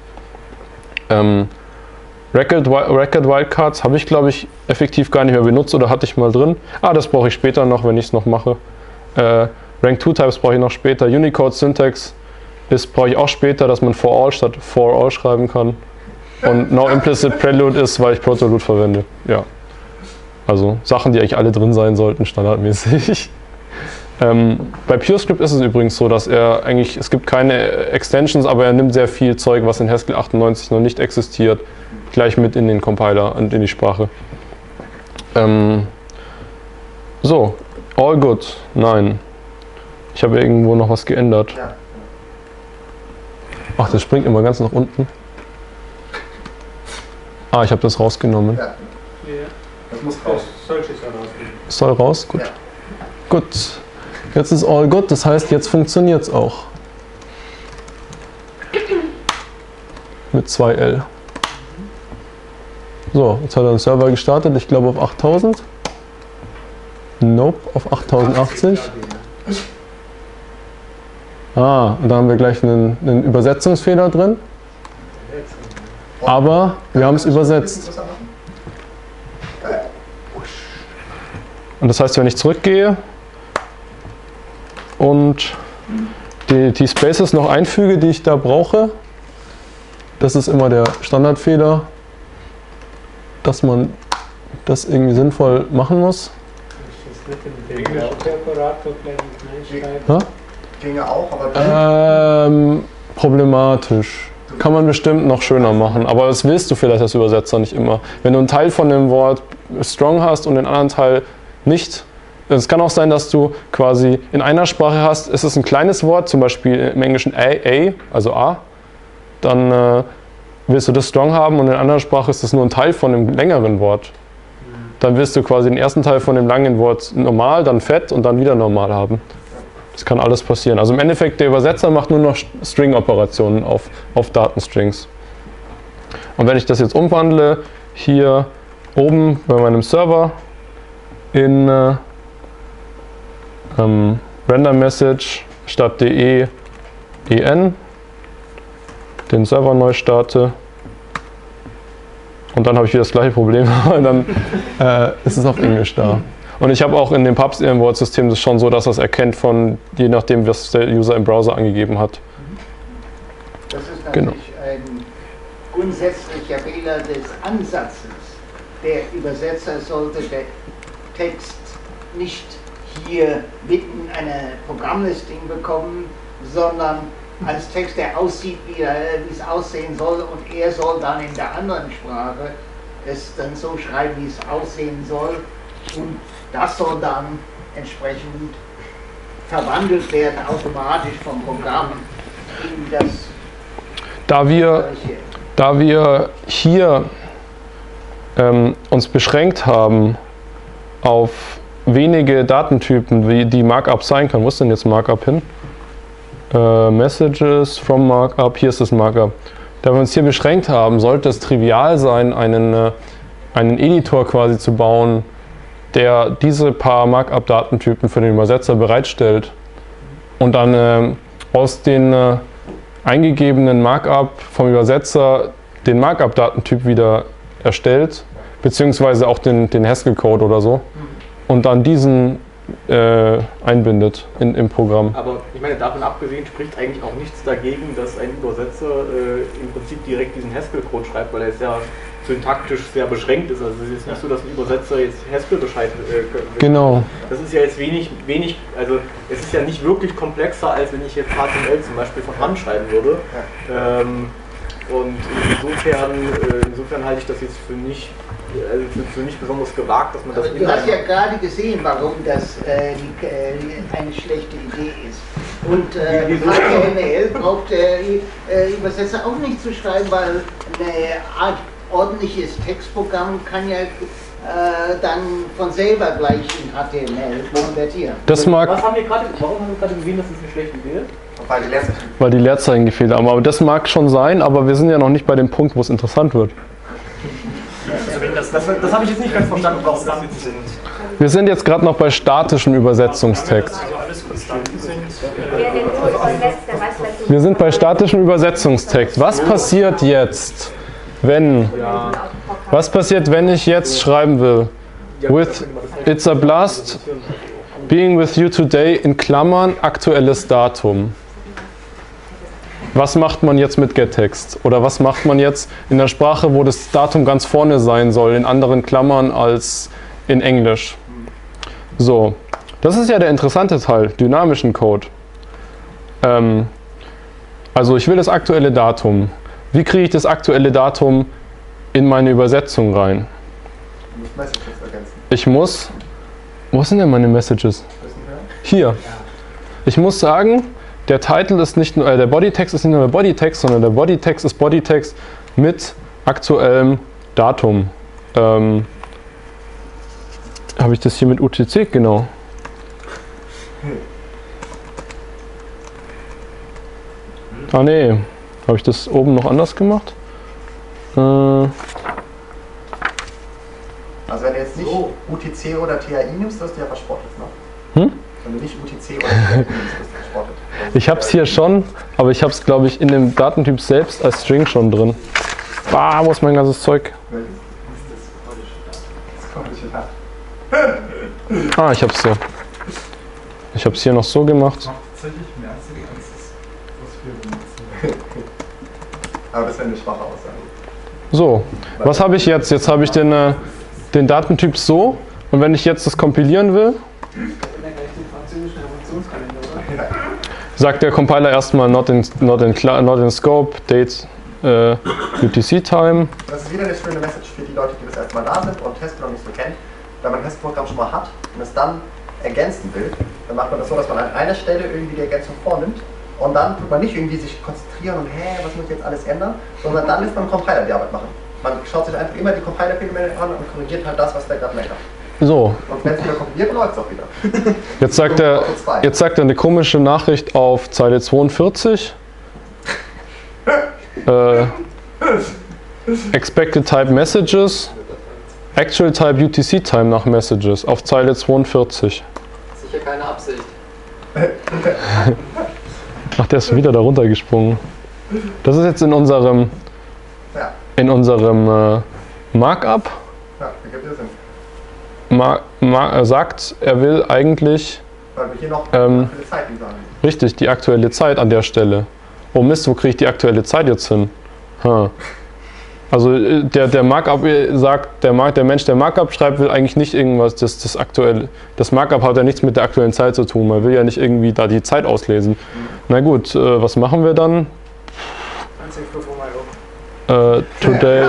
Record Wildcards habe ich, glaube ich, effektiv gar nicht mehr benutzt, oder hatte ich mal drin. Das brauche ich später noch, wenn ich es noch mache. Rank 2 Types brauche ich noch später. Unicode Syntax brauche ich auch später, dass man for all statt for all schreiben kann. Und No Implicit Prelude ist, weil ich Protolud verwende. Ja. Also Sachen, die eigentlich alle drin sein sollten, standardmäßig. Bei PureScript ist es übrigens so, dass es gibt keine Extensions, aber er nimmt sehr viel Zeug, was in Haskell 98 noch nicht existiert, gleich mit in den Compiler und in die Sprache. So, all good. Nein. Ich habe irgendwo noch was geändert. Ach, das springt immer ganz nach unten. Ich habe das rausgenommen. Ja. Das muss raus. Soll raus? Gut. Ja. Gut. Jetzt ist all good, das heißt, jetzt funktioniert es auch. Mit 2L. So, jetzt hat er den Server gestartet, ich glaube auf 8000. Nope, auf 8080. Und da haben wir gleich einen Übersetzungsfehler drin. Aber wir haben es übersetzt. Und das heißt, wenn ich zurückgehe und die Spaces noch einfüge, die ich da brauche, das ist immer der Standardfehler, dass man das irgendwie sinnvoll machen muss. Ginge auch, aber problematisch. Kann man bestimmt noch schöner machen, aber das willst du vielleicht als Übersetzer nicht immer. Wenn du einen Teil von dem Wort strong hast und den anderen Teil nicht, es kann auch sein, dass du quasi in einer Sprache hast, ist es ein kleines Wort, zum Beispiel im Englischen A, also A, dann willst du das strong haben, und in einer anderen Sprache ist es nur ein Teil von einem längeren Wort. Dann willst du quasi den ersten Teil von dem langen Wort normal, dann fett und dann wieder normal haben. Das kann alles passieren. Also im Endeffekt, der Übersetzer macht nur noch String-Operationen auf Datenstrings. Und wenn ich das jetzt umwandle, hier oben bei meinem Server in Render Message statt de en den Server neu starte und dann habe ich wieder das gleiche Problem, dann ist es auf Englisch da. Und ich habe auch in dem Pubs-Import-System das schon so, dass das erkennt von, je nachdem, was der User im Browser angegeben hat. Das ist natürlich ein grundsätzlicher Fehler des Ansatzes. Der Übersetzer sollte den Text nicht hier mitten eine Programmlisting bekommen, sondern als Text, der aussieht, wie es aussehen soll, und er soll dann in der anderen Sprache es dann so schreiben, wie es aussehen soll, und das soll dann entsprechend verwandelt werden automatisch vom Programm in das Da wir hier uns beschränkt haben auf wenige Datentypen, wie die Markup sein kann. Wo ist denn jetzt Markup hin? Messages from Markup, hier ist das Markup. Da wir uns hier beschränkt haben, sollte es trivial sein, einen Editor quasi zu bauen, der diese paar Markup-Datentypen für den Übersetzer bereitstellt und dann aus den eingegebenen Markup vom Übersetzer den Markup-Datentyp wieder erstellt, beziehungsweise auch den Haskell-Code oder so, und dann diesen einbindet im Programm. Aber ich meine, davon abgesehen spricht eigentlich auch nichts dagegen, dass ein Übersetzer im Prinzip direkt diesen Haskell-Code schreibt, weil er jetzt ja syntaktisch sehr beschränkt ist. Also es ist nicht so, dass ein Übersetzer jetzt Haskell-Bescheid Genau. Das ist ja jetzt wenig, also es ist ja nicht wirklich komplexer, als wenn ich jetzt HTML zum Beispiel von Hand schreiben würde. Und insofern halte ich das jetzt für nicht besonders gewagt, dass man das. Du hast ja gerade gesehen, warum das eine schlechte Idee ist. Und HTML braucht der Übersetzer auch nicht zu schreiben, weil ein ordentliches Textprogramm kann ja dann von selber gleich in HTML konvertieren. Warum haben wir gerade gesehen, dass das eine schlechte Idee ist? Weil die Leerzeichen gefehlt haben. Aber das mag schon sein, aber wir sind ja noch nicht bei dem Punkt, wo es interessant wird. Das habe ich jetzt nicht ganz verstanden, warum das jetzt sind. Wir sind jetzt gerade noch bei statischem Übersetzungstext. Wir sind bei statischem Übersetzungstext. Was passiert jetzt, wenn ich jetzt schreiben will? With it's a blast being with you today in Klammern aktuelles Datum. Was macht man jetzt mit getText? Oder was macht man jetzt in der Sprache, wo das Datum ganz vorne sein soll, in anderen Klammern als in Englisch? So, das ist ja der interessante Teil, dynamischen Code. Also ich will das aktuelle Datum. Wie kriege ich das aktuelle Datum in meine Übersetzung rein? Ich muss, wo sind denn meine Messages? Hier. Ich muss sagen, der Title ist nicht nur, der Bodytext ist nicht nur der Bodytext, sondern der Bodytext ist Bodytext mit aktuellem Datum. Habe ich das hier mit UTC? Genau. Ah ne, habe ich das oben noch anders gemacht? Also wenn du jetzt nicht UTC oder TAI nimmst, wirst du ja verspottet, ne? Wenn du nicht UTC oder TAI nimmst, wirst du verspottet. Ich habe es hier schon, aber ich habe es, glaube ich, in dem Datentyp selbst als String schon drin. Ah, wo ist mein ganzes Zeug? Ah, ich habe es hier. Ich habe es hier noch so gemacht. Aber das ist ja eine schwache Aussage. So, was habe ich jetzt? Jetzt habe ich den Datentyp so, und wenn ich jetzt das kompilieren will, sagt der Compiler erstmal not in scope, date, UTC time. Das ist wieder eine schöne Message für die Leute, die das erstmal da sind und Haskell noch nicht so kennt. Wenn man ein Haskell-Programm schon mal hat und es dann ergänzen will, dann macht man das so, dass man an einer Stelle irgendwie die Ergänzung vornimmt und dann tut man nicht irgendwie sich konzentrieren und was muss ich jetzt alles ändern, sondern dann lässt man einen Compiler die Arbeit machen. Man schaut sich einfach immer die Compiler-Fehlermeldung an und korrigiert halt das, was der gerade meckert. So, Und wenn es wieder kompiliert, läuft es auch wieder. jetzt sagt er eine komische Nachricht auf Zeile 42. Expected Type Messages, Actual Type UTC Time nach Messages auf Zeile 42. Sicher keine Absicht. Ach, der ist schon wieder da runtergesprungen. Das ist jetzt in unserem Markup. Ja, ergibt ja Sinn. Er sagt, er will eigentlich Weil wir hier noch eine Zeit sagen. richtig die aktuelle Zeit an der Stelle. Oh Mist, wo kriege ich die aktuelle Zeit jetzt hin? Also der Markup sagt, der Mensch, der Markup schreibt, will eigentlich nicht irgendwas, das aktuelle. Das Markup hat ja nichts mit der aktuellen Zeit zu tun. Man will ja nicht irgendwie da die Zeit auslesen. Na gut, was machen wir dann? Today.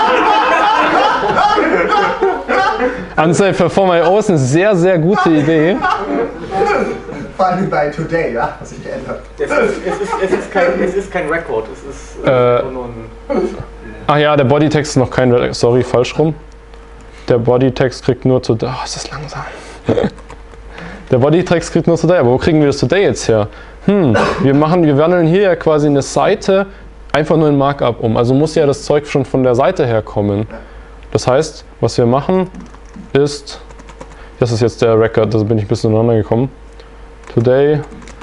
Unsafe Perform IO ist eine sehr, sehr gute Idee. Vor allem bei Today, ja, was sich geändert. Es ist kein Record, es ist nur ein... Ach ja, der Bodytext ist noch kein... Sorry, falsch rum. Der Bodytext kriegt nur Today... Oh, ist das langsam. Der Bodytext kriegt nur Today, aber wo kriegen wir das Today jetzt her? Wir wandeln hier ja quasi eine Seite einfach nur in Markup um. Also muss ja das Zeug schon von der Seite her kommen. Das heißt, was wir machen ist... Das ist jetzt der Record, da bin ich ein bisschen durcheinander gekommen. Today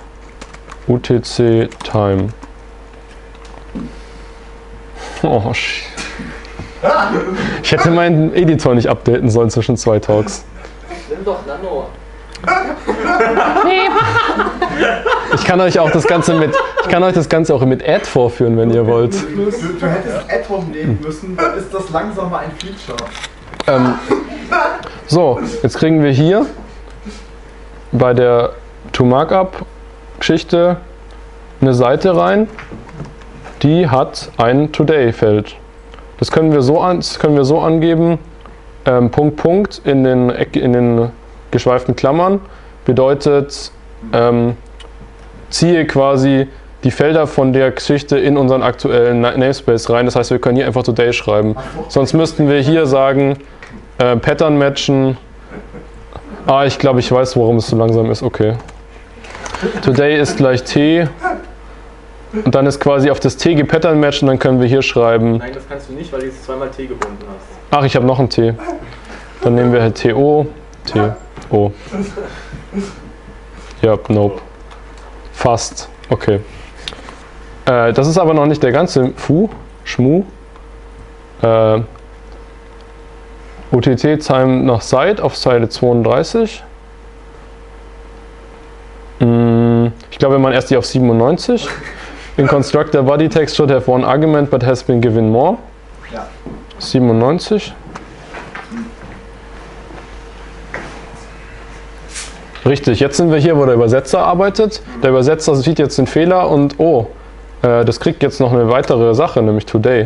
UTC Time. Oh, shit. Ich hätte meinen Editor nicht updaten sollen zwischen zwei Talks. Nimm doch Nano. Ich kann euch auch das Ganze auch mit Add vorführen, wenn ihr wollt. Du hättest Atom nehmen müssen, dann ist das langsam mal ein Feature. So, jetzt kriegen wir hier bei der To-Markup-Geschichte eine Seite rein, die hat ein Today-Feld. Das können wir so angeben, Punkt, Punkt in den geschweiften Klammern bedeutet, ziehe quasi die Felder von der Geschichte in unseren aktuellen Namespace rein. Das heißt, wir können hier einfach Today schreiben. Sonst müssten wir hier sagen, Pattern matchen. Ich glaube, ich weiß, warum es so langsam ist. Okay. Today ist gleich T. Und dann ist quasi auf das T gepattern matchen, dann können wir hier schreiben. Nein, das kannst du nicht, weil du jetzt zweimal T gebunden hast. Ach, ich habe noch ein T. Dann nehmen wir halt TO, TO. Ja, nope. Fast. Okay. Das ist aber noch nicht der ganze Schmu. UTT-Time nach Site auf Seite 32. Ich glaube, wir machen erst die auf 97. In constructor body text should have one argument but has been given more. Ja. 97. Richtig, jetzt sind wir hier, wo der Übersetzer arbeitet. Der Übersetzer sieht jetzt den Fehler und das kriegt jetzt noch eine weitere Sache, nämlich Today.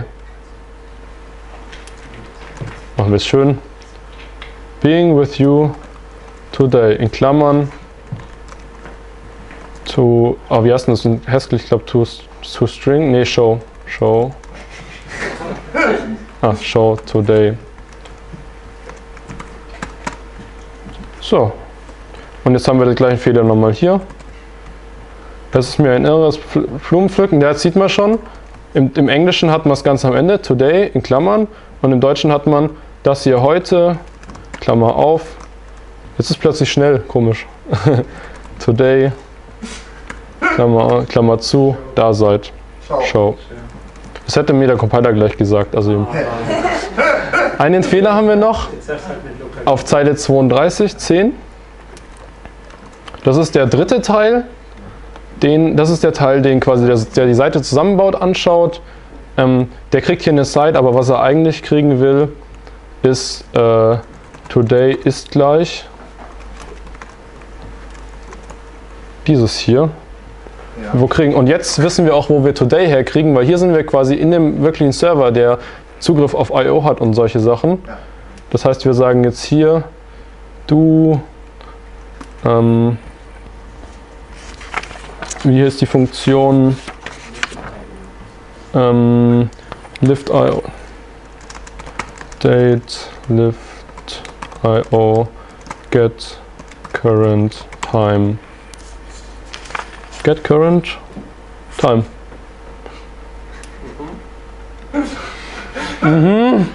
Machen wir es schön. Being with you today, in Klammern. Wie heißt denn das in Haskell? Ich glaube, to string. Nee, show. Show today. So. Und jetzt haben wir den gleichen Fehler nochmal hier. Das ist mir ein irres Blumenpflücken. Der sieht man schon. Im Englischen hat man es ganz am Ende. Today in Klammern. Und im Deutschen hat man das hier heute. Klammer auf. Jetzt ist plötzlich schnell. Komisch. Today. Klammer zu, da seid. Show. Das hätte mir der Compiler gleich gesagt. Also einen Fehler haben wir noch auf Zeile 32, 10. Das ist der dritte Teil. Das ist der Teil, den quasi der die Seite zusammenbaut, anschaut. Der kriegt hier eine Site, aber was er eigentlich kriegen will, ist Today ist gleich dieses hier. Ja. Und jetzt wissen wir auch, wo wir Today herkriegen, weil hier sind wir quasi in dem wirklichen Server, der Zugriff auf I/O hat und solche Sachen. Ja. Das heißt, wir sagen jetzt hier, wie ist die Funktion lift I/O, date lift io get current time. Get current time. Mhm.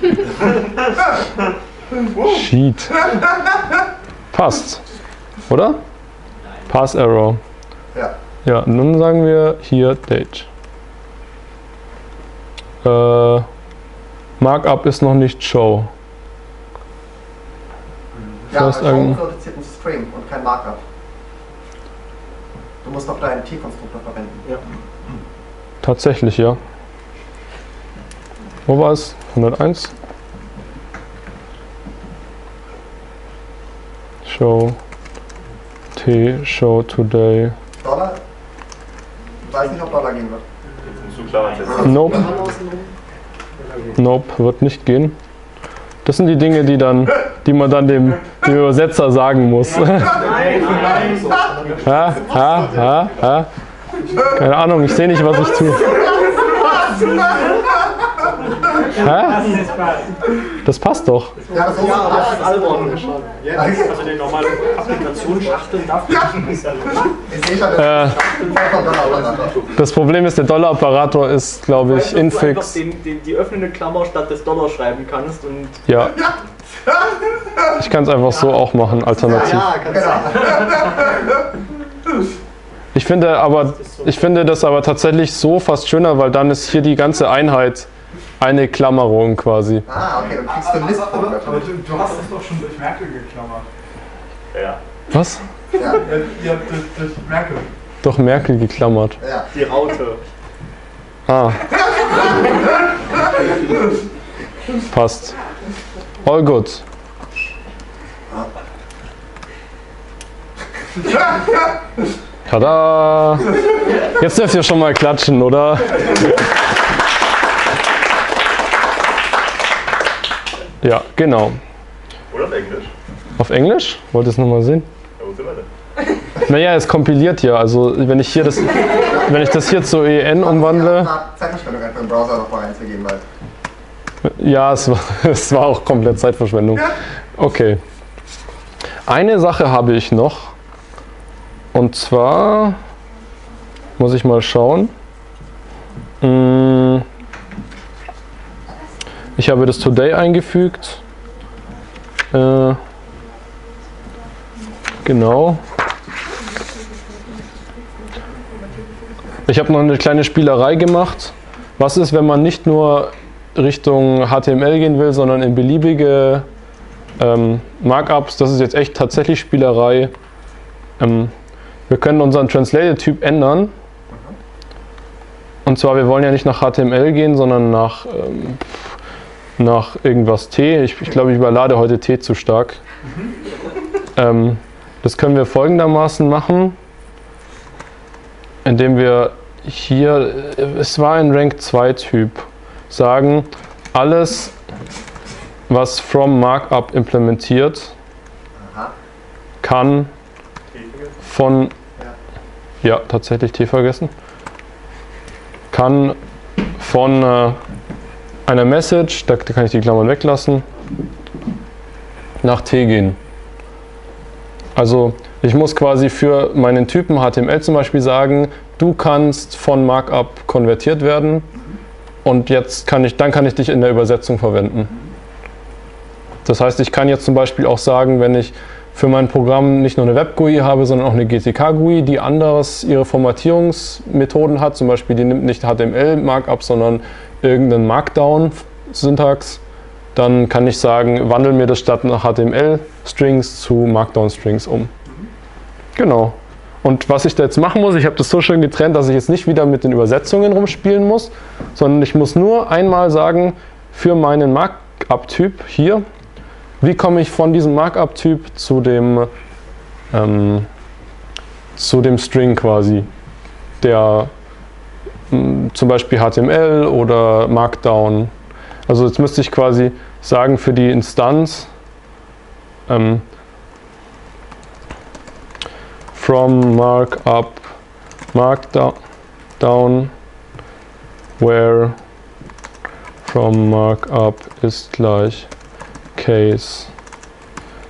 Sheet. Passt. Oder? Pass Error. Ja. Ja, und dann sagen wir hier Date. Markup ist noch nicht Show. Ja, aber First Show ein- produziert ein String und kein Markup. Du musst doch deinen T-Konstruktor verwenden. Ja. Tatsächlich, ja. Wo war es? 101? Show T, Show Today. Dollar? Ich weiß nicht, ob Dollar gehen wird. Jetzt musst du klar setzen. Nope. Nope, wird nicht gehen. Das sind die Dinge, die man dann dem Übersetzer sagen muss. Ha. Keine Ahnung, ich sehe nicht, was ich tue. Hä? Das passt doch. Ja, das ist Ja, das ist albern. Also die normale Applikationsschachtel darf nicht. Ich sehe schon, das ist vom Dollar-Operator. Das Problem ist, der Dollar-Operator ist, glaube ich, Weißt du, dass du infix. einfach die öffnende Klammer statt des Dollar schreiben kannst und Ja. Ich kann es einfach so auch machen, alternativ. ja, kannst Genau. Ich finde das aber tatsächlich so fast schöner, weil dann ist hier die ganze Einheit eine Klammerung quasi. Ah, okay, dann kriegst du einen Listpunkt Aber natürlich. du hast es doch schon durch Merkel geklammert. ja, Was? Ja, Ja, durch Merkel. Doch Merkel geklammert. ja. die Raute. Ah. Passt. All good. Tada! Jetzt dürft ihr schon mal klatschen, oder? Ja, genau. Oder auf Englisch? Auf Englisch? Wollt ihr es nochmal sehen? Ja, wo sind wir denn? Naja, es kompiliert ja. Also wenn ich das hier zu EN umwandle. Zeitverschwendung einfach im Browser noch mal einzugeben, weil. Ja, es war auch komplett Zeitverschwendung. Okay. Eine Sache habe ich noch. Und zwar muss ich mal schauen. Ich habe das Today eingefügt. Genau. Ich habe noch eine kleine Spielerei gemacht. Was ist, wenn man nicht nur Richtung HTML gehen will, sondern in beliebige Markups? Das ist jetzt echt tatsächlich Spielerei. Wir können unseren Translated-Typ ändern. Und zwar, wir wollen ja nicht nach HTML gehen, sondern nach irgendwas T. Ich glaube, ich überlade heute T zu stark. Das können wir folgendermaßen machen, indem wir hier, es war ein Rank 2 Typ, sagen, alles, was from Markup implementiert, kann von, ja, tatsächlich T vergessen, kann von einer Message, da kann ich die Klammern weglassen, nach T gehen. Also ich muss quasi für meinen Typen HTML zum Beispiel sagen, du kannst von Markup konvertiert werden und dann kann ich dich in der Übersetzung verwenden. Das heißt, ich kann jetzt zum Beispiel auch sagen, wenn ich für mein Programm nicht nur eine Web-GUI habe, sondern auch eine GTK-GUI, die anderes ihre Formatierungsmethoden hat, zum Beispiel die nimmt nicht HTML-Markup, sondern irgendeinen Markdown-Syntax, dann kann ich sagen, wandel mir das statt nach HTML-Strings zu Markdown-Strings um. Genau. Und was ich da jetzt machen muss, ich habe das so schön getrennt, dass ich jetzt nicht wieder mit den Übersetzungen rumspielen muss, sondern ich muss nur einmal sagen, für meinen Markup-Typ hier, wie komme ich von diesem Markup-Typ zu dem String quasi, der zum Beispiel HTML oder Markdown. Also jetzt müsste ich quasi sagen für die Instanz from Markup Markdown where from Markup ist gleich Case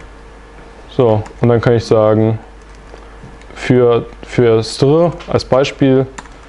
So, und dann kann ich sagen, für str als Beispiel,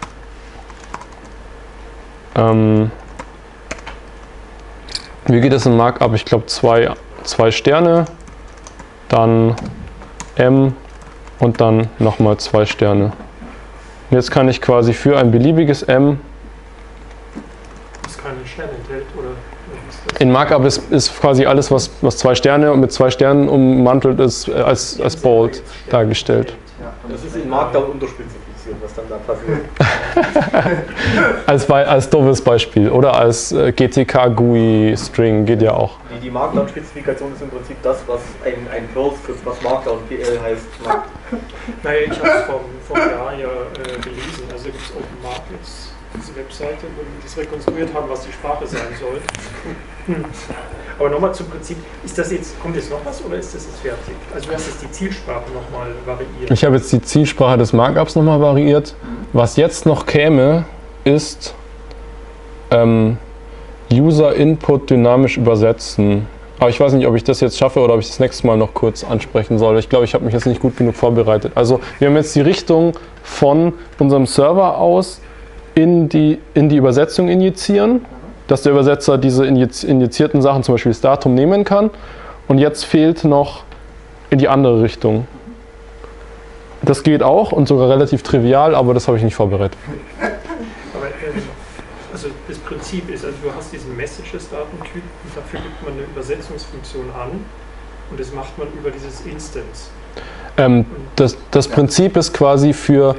wie geht es im Markup? Ich glaube 2 Sterne, dann m und dann nochmal 2 Sterne. Und jetzt kann ich quasi für ein beliebiges m, Das keinen Stern enthält, oder ist das? in Markup ist quasi alles, was 2 Sterne und mit 2 Sternen ummantelt ist, als bold dargestellt. Das ist in Markdown unterspezifiziert, was dann da passiert. Als doofes Beispiel oder als GTK GUI String geht ja auch. Die Markdown-Spezifikation ist im Prinzip das, was ein Perl-Skript, was Markdown PL heißt, macht. Naja, ich habe es vom Jahr ja gelesen. Also gibt es Open Markets, diese Webseite, wo die das rekonstruiert haben, was die Sprache sein soll. Aber nochmal zum Prinzip, kommt jetzt noch was oder ist das jetzt fertig? Also du hast jetzt die Zielsprache nochmal variiert. Ich habe jetzt die Zielsprache des Markups nochmal variiert. Was jetzt noch käme, ist User Input dynamisch übersetzen. Aber ich weiß nicht, ob ich das jetzt schaffe oder ob ich das nächste Mal noch kurz ansprechen soll. Ich glaube, ich habe mich jetzt nicht gut genug vorbereitet. Also wir haben jetzt die Richtung von unserem Server aus in die Übersetzung injizieren, dass der Übersetzer diese injizierten Sachen, zum Beispiel das Datum, nehmen kann. Und jetzt fehlt noch in die andere Richtung. Das geht auch und sogar relativ trivial, aber das habe ich nicht vorbereitet. Aber also das Prinzip ist, also du hast diesen Messages-Datentyp und dafür gibt man eine Übersetzungsfunktion an und das macht man über dieses Instance. Das Prinzip ist quasi für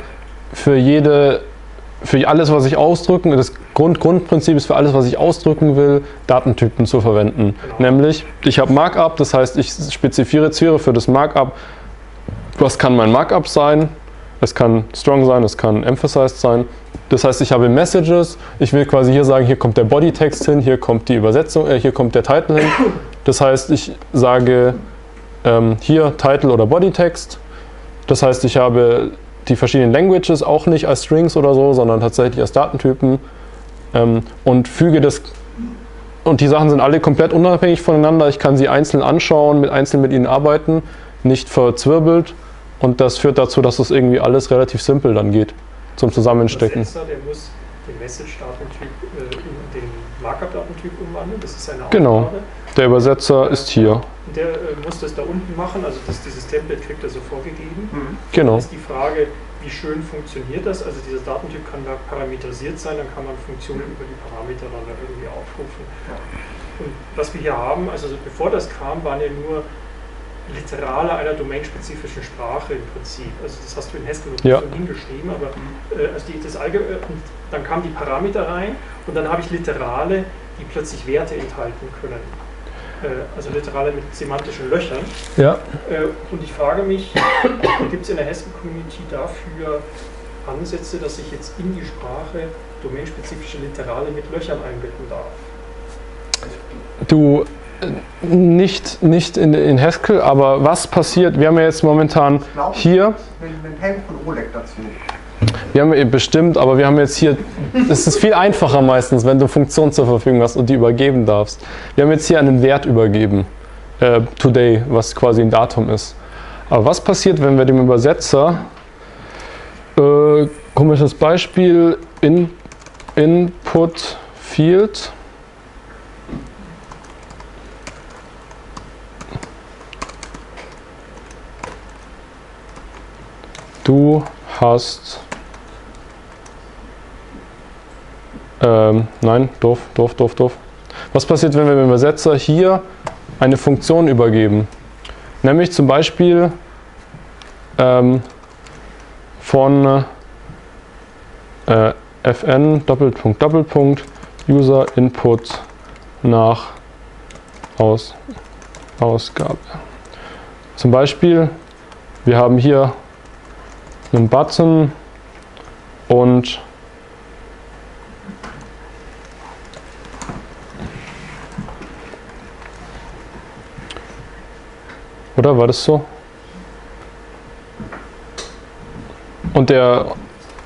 alles, was ich ausdrücken, das Grundprinzip ist für alles, was ich ausdrücken will, Datentypen zu verwenden. Genau. Nämlich, ich habe Markup, das heißt, ich spezifiziere für das Markup, was kann mein Markup sein? Es kann strong sein, es kann emphasized sein. Das heißt, ich habe Messages, ich will quasi hier sagen, hier kommt der Bodytext hin, hier kommt die Übersetzung, hier kommt der Title hin. Das heißt, ich sage hier Title oder Bodytext. Das heißt, ich habe die verschiedenen Languages auch nicht als Strings oder so, sondern tatsächlich als Datentypen und füge das. Und die Sachen sind alle komplett unabhängig voneinander. Ich kann sie einzeln anschauen, einzeln mit ihnen arbeiten, nicht verzwirbelt. Und das führt dazu, dass das irgendwie alles relativ simpel dann geht zum Zusammenstecken. Der Übersetzer, der muss den Message-Datentyp in den Markup-Datentyp umwandeln. Das ist seine Aufgabe. Genau. Der Übersetzer ist hier. Der muss das da unten machen, also dieses Template kriegt er so vorgegeben. Genau. Dann ist die Frage, wie schön funktioniert das? Also dieser Datentyp kann da parameterisiert sein, dann kann man Funktionen über die Parameter dann da irgendwie aufrufen. Und was wir hier haben, also bevor das kam, waren ja nur Literale einer domainspezifischen Sprache im Prinzip. Also das hast du in Haskell noch so hingeschrieben, aber dann kamen die Parameter rein und dann habe ich Literale, die plötzlich Werte enthalten können. Also Literale mit semantischen Löchern. Ja. Und ich frage mich, gibt es in der Haskell-Community dafür Ansätze, dass ich jetzt in die Sprache domainspezifische Literale mit Löchern einbetten darf? Du, nicht in Haskell, aber was passiert, wir haben ja jetzt momentan hier, Mit Helm von Oleg dazu. wir haben bestimmt, aber wir haben jetzt hier, es ist viel einfacher meistens, wenn du Funktionen zur Verfügung hast und die übergeben darfst. Wir haben jetzt hier einen Wert übergeben, today, was quasi ein Datum ist. Aber was passiert, wenn wir dem Übersetzer, komisches Beispiel, Input Field, du hast, nein, doof. Was passiert, wenn wir dem Übersetzer hier eine Funktion übergeben? Nämlich zum Beispiel von fn User Input nach Ausgabe. Zum Beispiel, wir haben hier einen Button und oder war das so? Und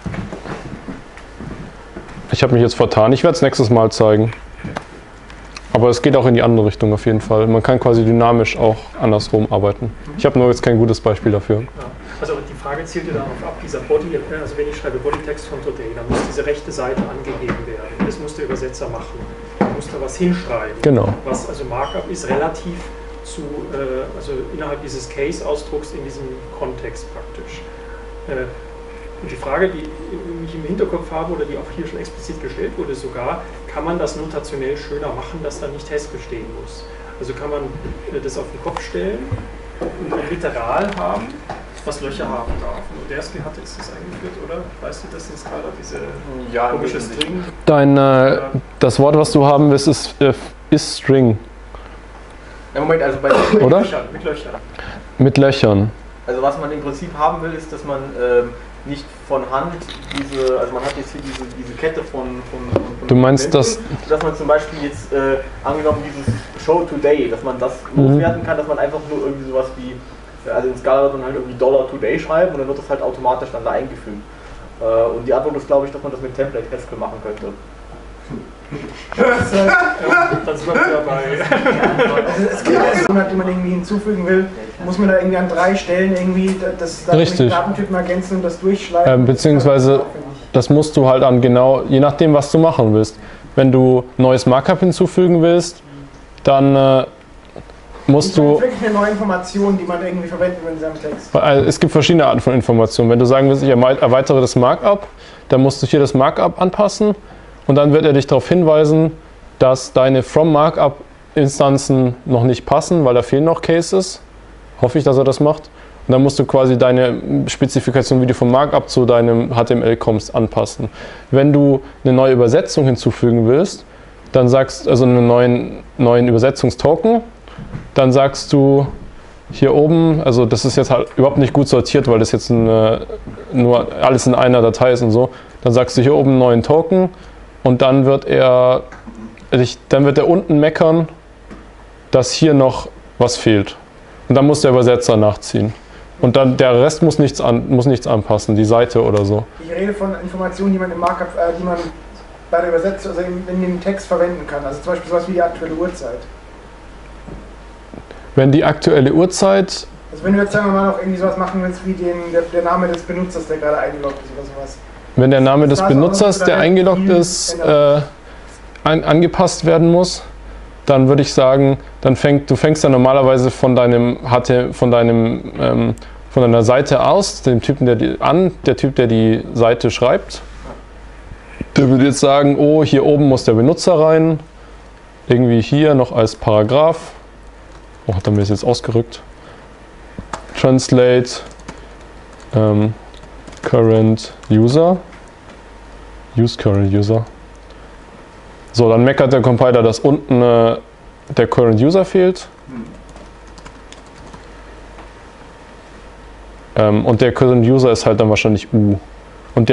ich habe mich jetzt vertan, ich werde es nächstes Mal zeigen. Aber es geht auch in die andere Richtung auf jeden Fall. Man kann quasi dynamisch auch andersrum arbeiten. Ich habe nur jetzt kein gutes Beispiel dafür. Ja. Also die Frage zielt ja darauf ab, dieser Body, also wenn ich schreibe Bodytext von Today, dann muss diese rechte Seite angegeben werden. Das muss der Übersetzer machen. Da muss da was hinschreiben. Genau. Was also Markup ist relativ zu, also innerhalb dieses Case-Ausdrucks in diesem Kontext praktisch. Und die Frage, die ich im Hinterkopf habe oder die auch hier schon explizit gestellt wurde sogar, kann man das notationell schöner machen, dass da nicht Haskell stehen muss? Also kann man das auf den Kopf stellen und ein Literal haben, was Löcher haben darf. Und Odersky hatte es das eingeführt, oder? Weißt du das jetzt gerade, diese komische String? Das Wort, was du haben willst, ist String. Ja, Moment, also bei Oder? Mit Löchern. Mit Löchern. Also was man im Prinzip haben will, ist, dass man nicht von Hand also man hat jetzt hier diese Kette von Du meinst, dass man zum Beispiel jetzt, angenommen dieses Show Today, dass man das loswerden kann, dass man einfach nur irgendwie sowas wie, also in Scala wird man halt irgendwie $today schreiben und dann wird das halt automatisch dann da eingefügt. Und die Antwort ist, glaube ich, dass man das mit Template Haskell machen könnte. Dann sind wir wieder bei. Also es gibt Sachen, die man irgendwie hinzufügen will, muss man da irgendwie an 3 Stellen irgendwie das Richtig. Datentypen ergänzen und das durchschleifen. Beziehungsweise, das musst du halt an genau, je nachdem, was du machen willst. Wenn du neues Markup hinzufügen willst, dann musst du. Das ist wirklich eine neue Information, die man irgendwie verwenden will in seinem Text. Es gibt verschiedene Arten von Informationen. Wenn du sagen willst, ich erweitere das Markup, dann musst du hier das Markup anpassen und dann wird er dich darauf hinweisen, dass deine From-Markup-Instanzen noch nicht passen, weil da fehlen noch Cases. Hoffe ich, dass er das macht. Und dann musst du quasi deine Spezifikation, wie du vom Markup zu deinem HTML kommst, anpassen. Wenn du eine neue Übersetzung hinzufügen willst, dann sagst also einen neuen Übersetzungstoken, dann sagst du hier oben, also das ist jetzt halt überhaupt nicht gut sortiert, weil das jetzt nur alles in einer Datei ist und so, dann sagst du hier oben einen neuen Token und dann wird er unten meckern, dass hier noch was fehlt. Und dann muss der Übersetzer nachziehen. Und dann der Rest muss nichts anpassen, die Seite oder so. Ich rede von Informationen, die man im Markup, die man bei der Übersetzung, also in dem Text verwenden kann. Also zum Beispiel sowas wie die aktuelle Uhrzeit. Wenn die aktuelle Uhrzeit. Also wenn du jetzt sagen wir mal noch irgendwie sowas machen willst wie der Name des Benutzers, der gerade eingeloggt ist oder sowas. Wenn der Name des Benutzers, der eingeloggt ist, angepasst werden muss, dann würde ich sagen, du fängst dann normalerweise von deiner Seite aus, dem Typen, der Typ, der die Seite schreibt. Der würde jetzt sagen, oh, hier oben muss der Benutzer rein, irgendwie hier noch als Paragraph. Oh, hat er mir das jetzt ausgerückt? Translate current user. Use current user. So, dann meckert der Compiler, dass unten der current user fehlt. Und der current user ist halt dann wahrscheinlich U. Und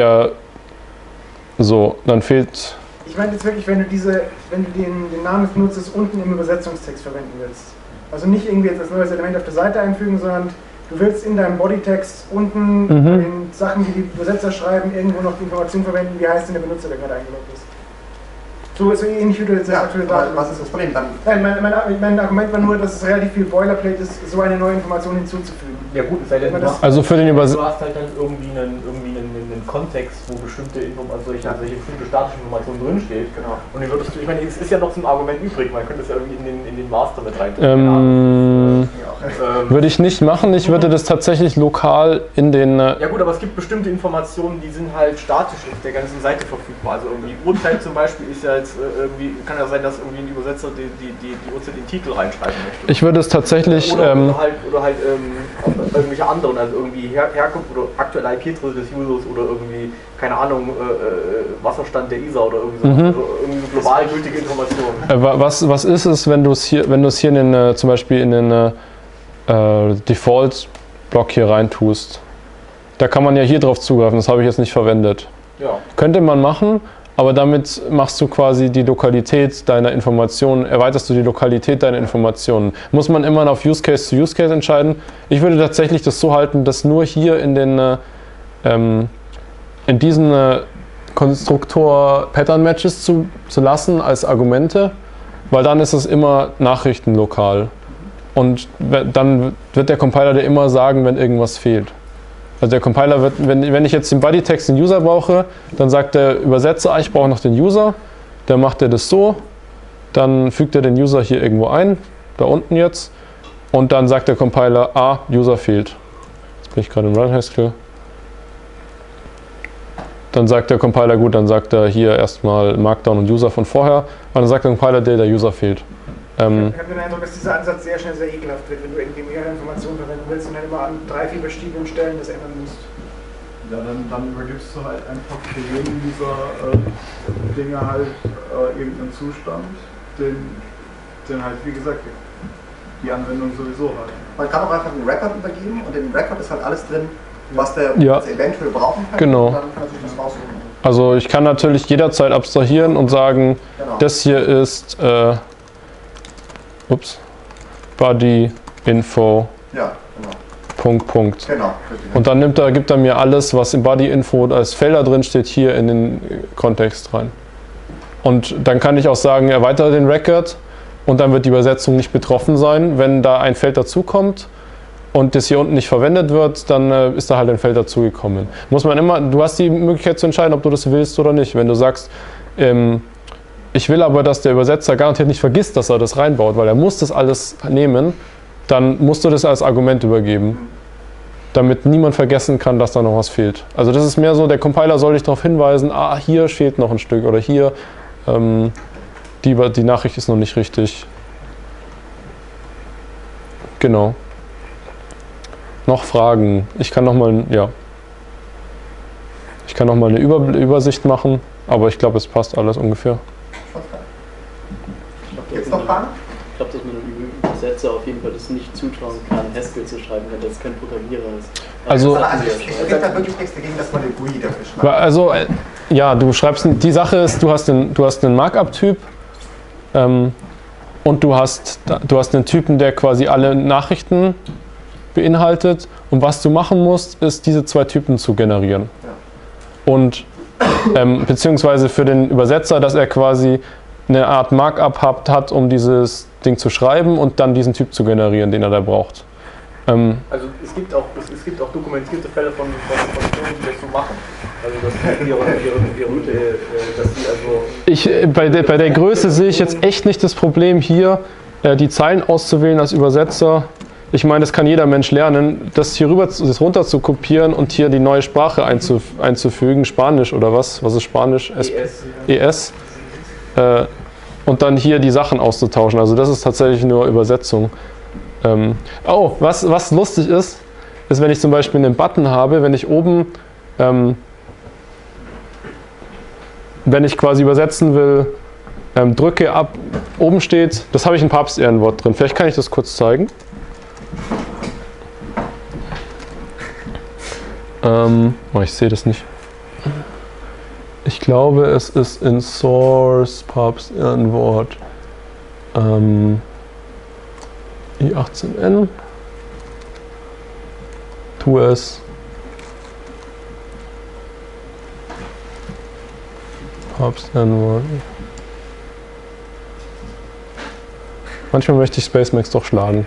dann fehlt. Ich meine jetzt wirklich, wenn du den Namen des Benutzers unten im Übersetzungstext verwenden willst. Also nicht irgendwie jetzt als neues Element auf der Seite einfügen, sondern du willst in deinem Bodytext unten in Sachen, die die Übersetzer schreiben, irgendwo noch die Information verwenden, wie heißt denn der Benutzer, der gerade eingeloggt ist. So ähnlich wie du jetzt aktuelle Daten. Was ist das Problem dann? Nein, mein Argument war nur, dass es relativ viel Boilerplate ist, so eine neue Information hinzuzufügen. Ja gut, es sei denn, Also für den du hast halt dann irgendwie einen Kontext, wo bestimmte solche bestimmte statische Informationen drinsteht. Genau. Und den würdest du, ich meine, es ist ja noch so ein Argument übrig, man könnte es ja irgendwie in den Master mit rein. Würde ich nicht machen, ich würde das tatsächlich lokal in den. Ja gut, aber es gibt bestimmte Informationen, die sind halt statisch auf der ganzen Seite verfügbar. Also irgendwie Uhrzeit zum Beispiel ist ja jetzt irgendwie, kann ja sein, dass irgendwie ein Übersetzer die Uhrzeit in den Titel reinschreiben möchte. Ich würde es tatsächlich. Oder halt irgendwelche anderen, also irgendwie Herkunft oder aktuelle IP-Adresse des Users oder irgendwie, keine Ahnung, Wasserstand der Isar oder irgendwie so. Also irgendwie global gültige Informationen. Was ist es, wenn du es hier zum Beispiel in den Default-Block hier reintust? Da kann man ja hier drauf zugreifen, das habe ich jetzt nicht verwendet. Ja. Könnte man machen, aber damit machst du quasi die Lokalität deiner Informationen, erweiterst du die Lokalität deiner Informationen. Muss man immer auf Use Case zu Use Case entscheiden. Ich würde tatsächlich das so halten, dass nur hier in diesen Konstruktor Pattern Matches zu lassen als Argumente weil dann ist es immer nachrichtenlokal. Und dann wird der Compiler dir immer sagen, wenn irgendwas fehlt. Also der Compiler wird, wenn ich jetzt den Bodytext den User brauche, dann sagt der Übersetzer, ich brauche noch den User, dann macht er das so, dann fügt er den User hier irgendwo ein, da unten jetzt, und dann sagt der Compiler, User fehlt. Jetzt bin ich gerade im Run Haskell. Dann sagt der Compiler, gut, dann sagt er hier erstmal Markdown und User von vorher, und dann sagt der Compiler, der User fehlt. Ich habe den Eindruck, dass dieser Ansatz sehr schnell sehr ekelhaft wird, wenn du irgendwie mehrere Informationen verwenden willst und dann immer an 3, 4 verschiedenen Stellen das ändern musst. Ja, dann übergibst du halt einfach für jeden dieser Dinge halt irgendeinen Zustand, den halt, wie gesagt, die Anwendung sowieso hat. Man kann auch einfach einen Record übergeben und in dem Record ist halt alles drin, was der eventuell brauchen kann. Genau. Und dann kann er sich das raussuchen. Also ich kann natürlich jederzeit abstrahieren und sagen, das hier ist Body Info. Ja, genau. Punkt. Genau. Und dann gibt er mir alles, was im Body Info als Felder drin steht, hier in den Kontext rein. Und dann kann ich auch sagen, erweitere den Record und dann wird die Übersetzung nicht betroffen sein. Wenn da ein Feld dazukommt und das hier unten nicht verwendet wird, dann ist da halt ein Feld dazugekommen. Muss man immer, du hast die Möglichkeit zu entscheiden, ob du das willst oder nicht. Wenn du sagst, ich will aber, dass der Übersetzer garantiert nicht vergisst, dass er das reinbaut, weil er muss das alles nehmen, dann musst du das als Argument übergeben, damit niemand vergessen kann, dass da noch was fehlt. Also das ist mehr so, der Compiler soll dich darauf hinweisen, hier fehlt noch ein Stück oder hier, die Nachricht ist noch nicht richtig. Genau. Noch Fragen? Ich kann nochmal eine Übersicht machen, aber ich glaube, es passt alles ungefähr. Gibt es noch Fragen? Ich glaube, dass man einem Übersetzer auf jeden Fall das nicht zutrauen kann, Haskell zu schreiben, wenn das kein Programmierer ist. Also es gibt da wirklich nichts dagegen, dass man den GUI dafür schreibt. Also, ja, du schreibst, die Sache ist, du hast einen Markup-Typ und du hast einen Typen, der quasi alle Nachrichten beinhaltet, und was du machen musst, ist diese zwei Typen zu generieren. Ja. Und beziehungsweise für den Übersetzer, dass er quasi eine Art Markup hat, um dieses Ding zu schreiben und dann diesen Typ zu generieren, den er da braucht. Also es gibt auch dokumentierte Fälle von Firmen, die das so machen. Also dass ihre Route, dass die also... Bei der Größe sehe ich jetzt echt nicht das Problem hier, die Zeilen auszuwählen als Übersetzer. Ich meine, das kann jeder Mensch lernen, das runter zu kopieren und hier die neue Sprache einzufügen, Spanisch oder was? Was ist Spanisch? ES. Und dann hier die Sachen auszutauschen. Also das ist tatsächlich nur Übersetzung. Was lustig ist, wenn ich zum Beispiel einen Button habe, wenn ich oben, wenn ich quasi übersetzen will, drücke ab, oben steht, das habe ich ein Papstehrenwort drin. Vielleicht kann ich das kurz zeigen. Ich sehe das nicht. Ich glaube, es ist in Source Papstehrenwort I18N. Tu es. Papstehrenwort. Manchmal möchte ich Spacemacs doch schlagen.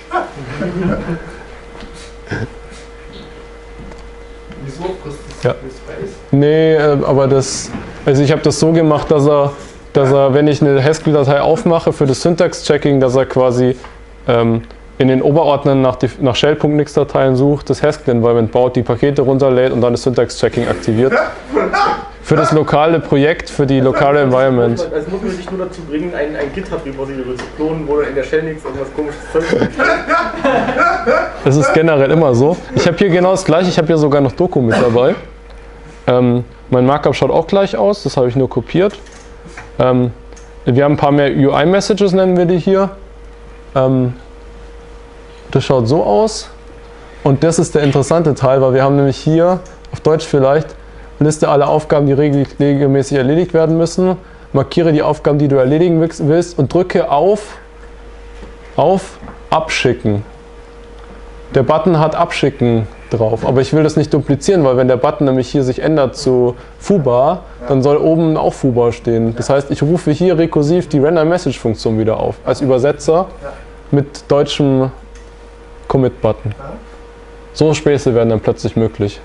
Wieso frisst das Space? Nee, aber ich habe das so gemacht, dass er, wenn ich eine Haskell-Datei aufmache für das Syntax-Checking, dass er quasi in den Oberordnern nach Shell.nix-Dateien sucht, das Haskell-Environment baut, die Pakete runterlädt und dann das Syntax-Checking aktiviert. Für das lokale Projekt, für die lokale Environment. Also muss man sich nur dazu bringen, ein GitHub-Repository zu klonen, wo in der Shell nichts irgendwas komisches Zeug drin steht. Das ist generell immer so. Ich habe hier genau das gleiche, ich habe hier sogar noch Doku mit dabei. Mein Markup schaut auch gleich aus, das habe ich nur kopiert. Wir haben ein paar mehr UI-Messages, nennen wir die hier. Das schaut so aus. Und das ist der interessante Teil, weil wir haben nämlich hier, auf Deutsch vielleicht, Liste aller Aufgaben, die regelmäßig erledigt werden müssen. Markiere die Aufgaben, die du erledigen willst und drücke auf Abschicken. Der Button hat Abschicken drauf. Aber ich will das nicht duplizieren, weil wenn der Button nämlich hier sich ändert zu foobar, dann soll oben auch foobar stehen. Das heißt, ich rufe hier rekursiv die Render-Message-Funktion wieder auf, als Übersetzer mit deutschem Commit-Button. So Späße werden dann plötzlich möglich.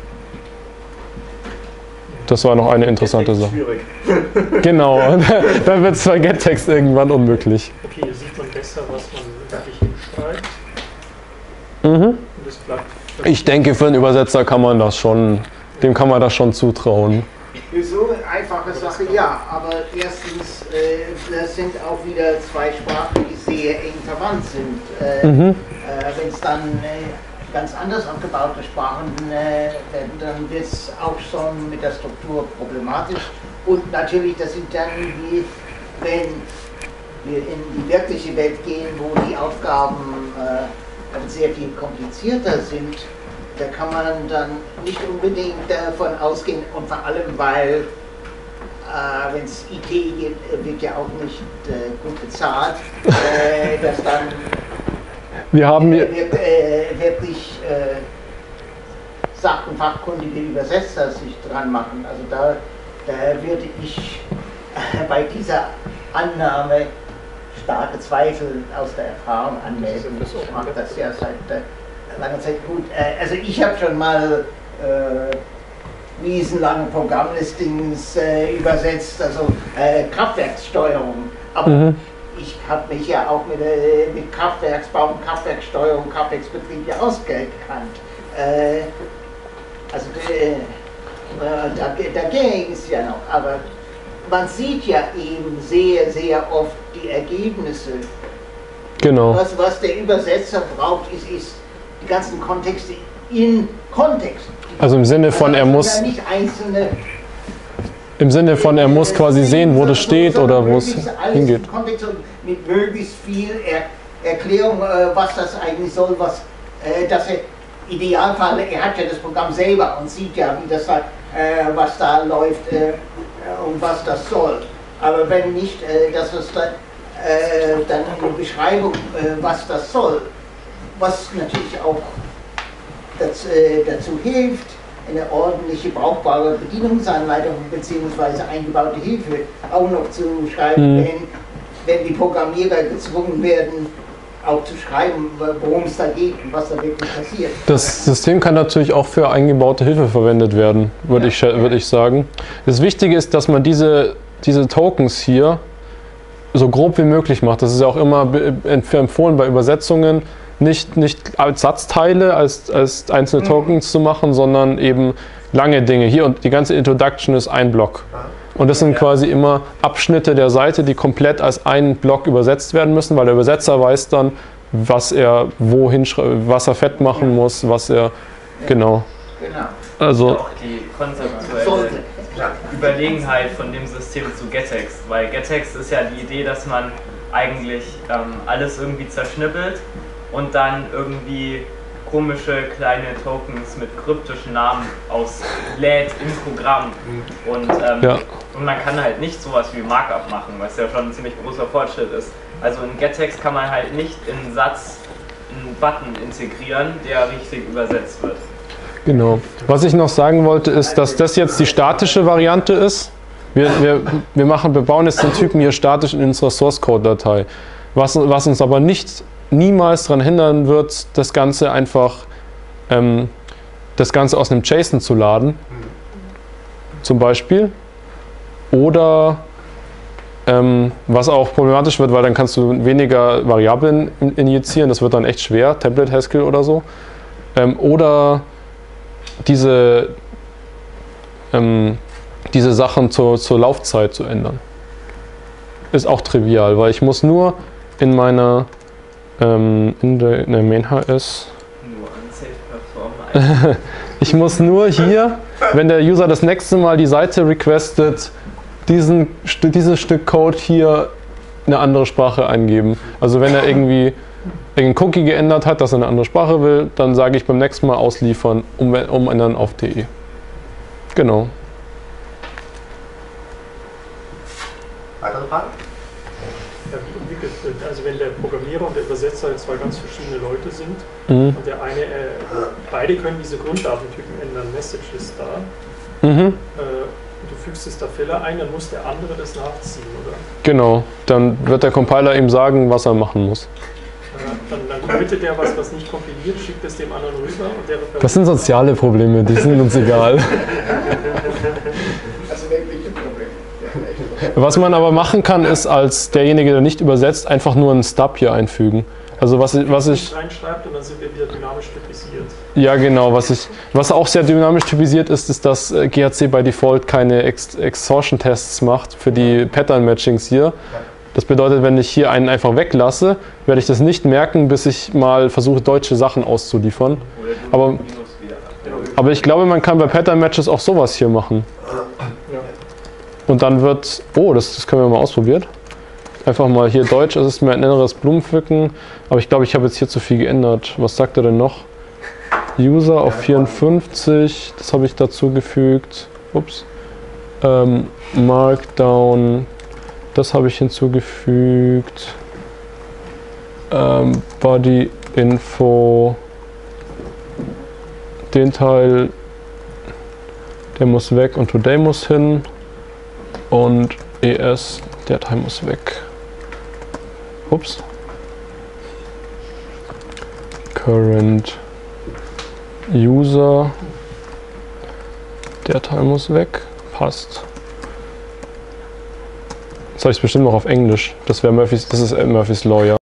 Das war noch eine interessante Sache. Schwierig. Genau, dann wird zwar Gettext irgendwann unmöglich. Okay, hier sieht man besser, was man wirklich hinschreibt. Mhm. Und das bleibt Ich denke, für einen Übersetzer kann man das schon, dem kann man das schon zutrauen. So eine einfache Sache, ja, aber erstens, das sind auch wieder zwei Sprachen, die sehr eng verwandt sind. Wenn es dann ganz anders aufgebaute Sprachen werden, dann wird es auch schon mit der Struktur problematisch. Und natürlich, das sind dann, wenn wir in die wirkliche Welt gehen, wo die Aufgaben sehr viel komplizierter sind, da kann man dann nicht unbedingt davon ausgehen, und vor allem, weil wenn es IT geht, wird ja auch nicht gut bezahlt, dass dann Wir haben wirklich fachkundige Übersetzer sich dran machen. Also da würde ich bei dieser Annahme starke Zweifel aus der Erfahrung anmelden. Ich mache das ja seit langer Zeit gut. Also ich habe schon mal riesenlange Programmlistings übersetzt, also Kraftwerkssteuerung. Aber ich habe mich ja auch mit Kraftwerksbau, Kraftwerkssteuerung, Kraftwerksbetrieb ja ausgekannt. Also dagegen ist ja noch, aber man sieht ja eben sehr, sehr oft die Ergebnisse. genau. Was der Übersetzer braucht, ist die ganzen Kontexte in Kontext. Also im Sinne von er muss Ja nicht einzelne quasi sehen, wo das steht oder wo es hingeht. Kontext und mit möglichst viel Erklärung, was das eigentlich soll, dass er Idealfall, er hat ja das Programm selber und sieht ja, wie das was da läuft und was das soll. Aber wenn nicht, dass es dann eine Beschreibung, was das soll, was natürlich auch dazu hilft, eine ordentliche, brauchbare Bedienungsanleitung bzw. eingebaute Hilfe auch noch zu schreiben, wenn die Programmierer gezwungen werden, auch zu schreiben, worum es da geht und was da wirklich passiert. Das System kann natürlich auch für eingebaute Hilfe verwendet werden, würde ich sagen. Das Wichtige ist, dass man diese Tokens hier so grob wie möglich macht. Das ist ja auch immer empfohlen bei Übersetzungen, nicht als Satzteile, als einzelne Tokens zu machen, sondern eben lange Dinge. Hier und die ganze Introduction ist ein Block. Und das sind quasi immer Abschnitte der Seite, die komplett als ein Block übersetzt werden müssen, weil der Übersetzer weiß dann, was er was er fett machen muss, was er genau. Also auch die konzeptuelle Überlegenheit von dem System zu Gettext, weil Gettext ist ja die Idee, dass man eigentlich alles irgendwie zerschnippelt und dann irgendwie komische kleine Tokens mit kryptischen Namen auslädt im Programm. Und man kann halt nicht sowas wie Markup machen, was ja schon ein ziemlich großer Fortschritt ist. Also in Gettext kann man halt nicht in einen Satz einen Button integrieren, der richtig übersetzt wird. Genau. Was ich noch sagen wollte, ist, dass das jetzt die statische Variante ist. Wir bauen jetzt den Typen hier statisch in unserer Source-Code-Datei. Was uns aber niemals daran hindern wird, das Ganze einfach aus einem JSON zu laden, zum Beispiel. Oder was auch problematisch wird, weil dann kannst du weniger Variablen injizieren, das wird dann echt schwer, Template Haskell oder so. Oder diese Sachen zur Laufzeit zu ändern. Ist auch trivial, weil ich muss nur in meiner in der Main.hr ich muss nur hier, wenn der User das nächste Mal die Seite requestet, dieses Stück Code hier eine andere Sprache eingeben. Also wenn er irgendwie irgendein Cookie geändert hat, dass er eine andere Sprache will, dann sage ich beim nächsten Mal ausliefern, umändern auf DE. Genau. Weitere Fragen? Ja, wie entwickelt wird. Also wenn der Programmierer und der Übersetzer jetzt zwei ganz verschiedene Leute sind und der eine, beide können diese Grunddatentypen ändern, Message ist da, du fügst es da Fehler ein, dann muss der andere das nachziehen, oder? Genau, dann wird der Compiler ihm sagen, was er machen muss. Dann committet der was nicht kompiliert, schickt es dem anderen rüber und der Das sind soziale Probleme, die sind uns egal. Also wirkliche Probleme. Ja, echt. Was man aber machen kann, ist als derjenige, der nicht übersetzt, einfach nur einen Stub hier einfügen. Also was ich reinschreibt und dann sind wir wieder dynamisch typisiert. Ja, genau. Was auch sehr dynamisch typisiert ist, ist, dass GHC by Default keine Extortion-Tests macht für die Pattern-Matchings hier. Das bedeutet, wenn ich hier einen einfach weglasse, werde ich das nicht merken, bis ich mal versuche, deutsche Sachen auszuliefern. Aber ich glaube, man kann bei Pattern-Matches auch sowas hier machen. Und dann wird... Oh, das können wir mal ausprobieren. Einfach mal hier Deutsch, es ist mir ein inneres Blumenpflücken, aber ich glaube, ich habe jetzt hier zu viel geändert. Was sagt er denn noch? User auf 54, das habe ich dazu gefügt. Ups. Markdown, das habe ich hinzugefügt. Body Info, den Teil, der muss weg und Today muss hin. Und ES, der Teil muss weg. Ups. Current User. Der Teil muss weg. Passt. Jetzt habe ich es bestimmt noch auf Englisch. Das ist Murphy's Law, ja.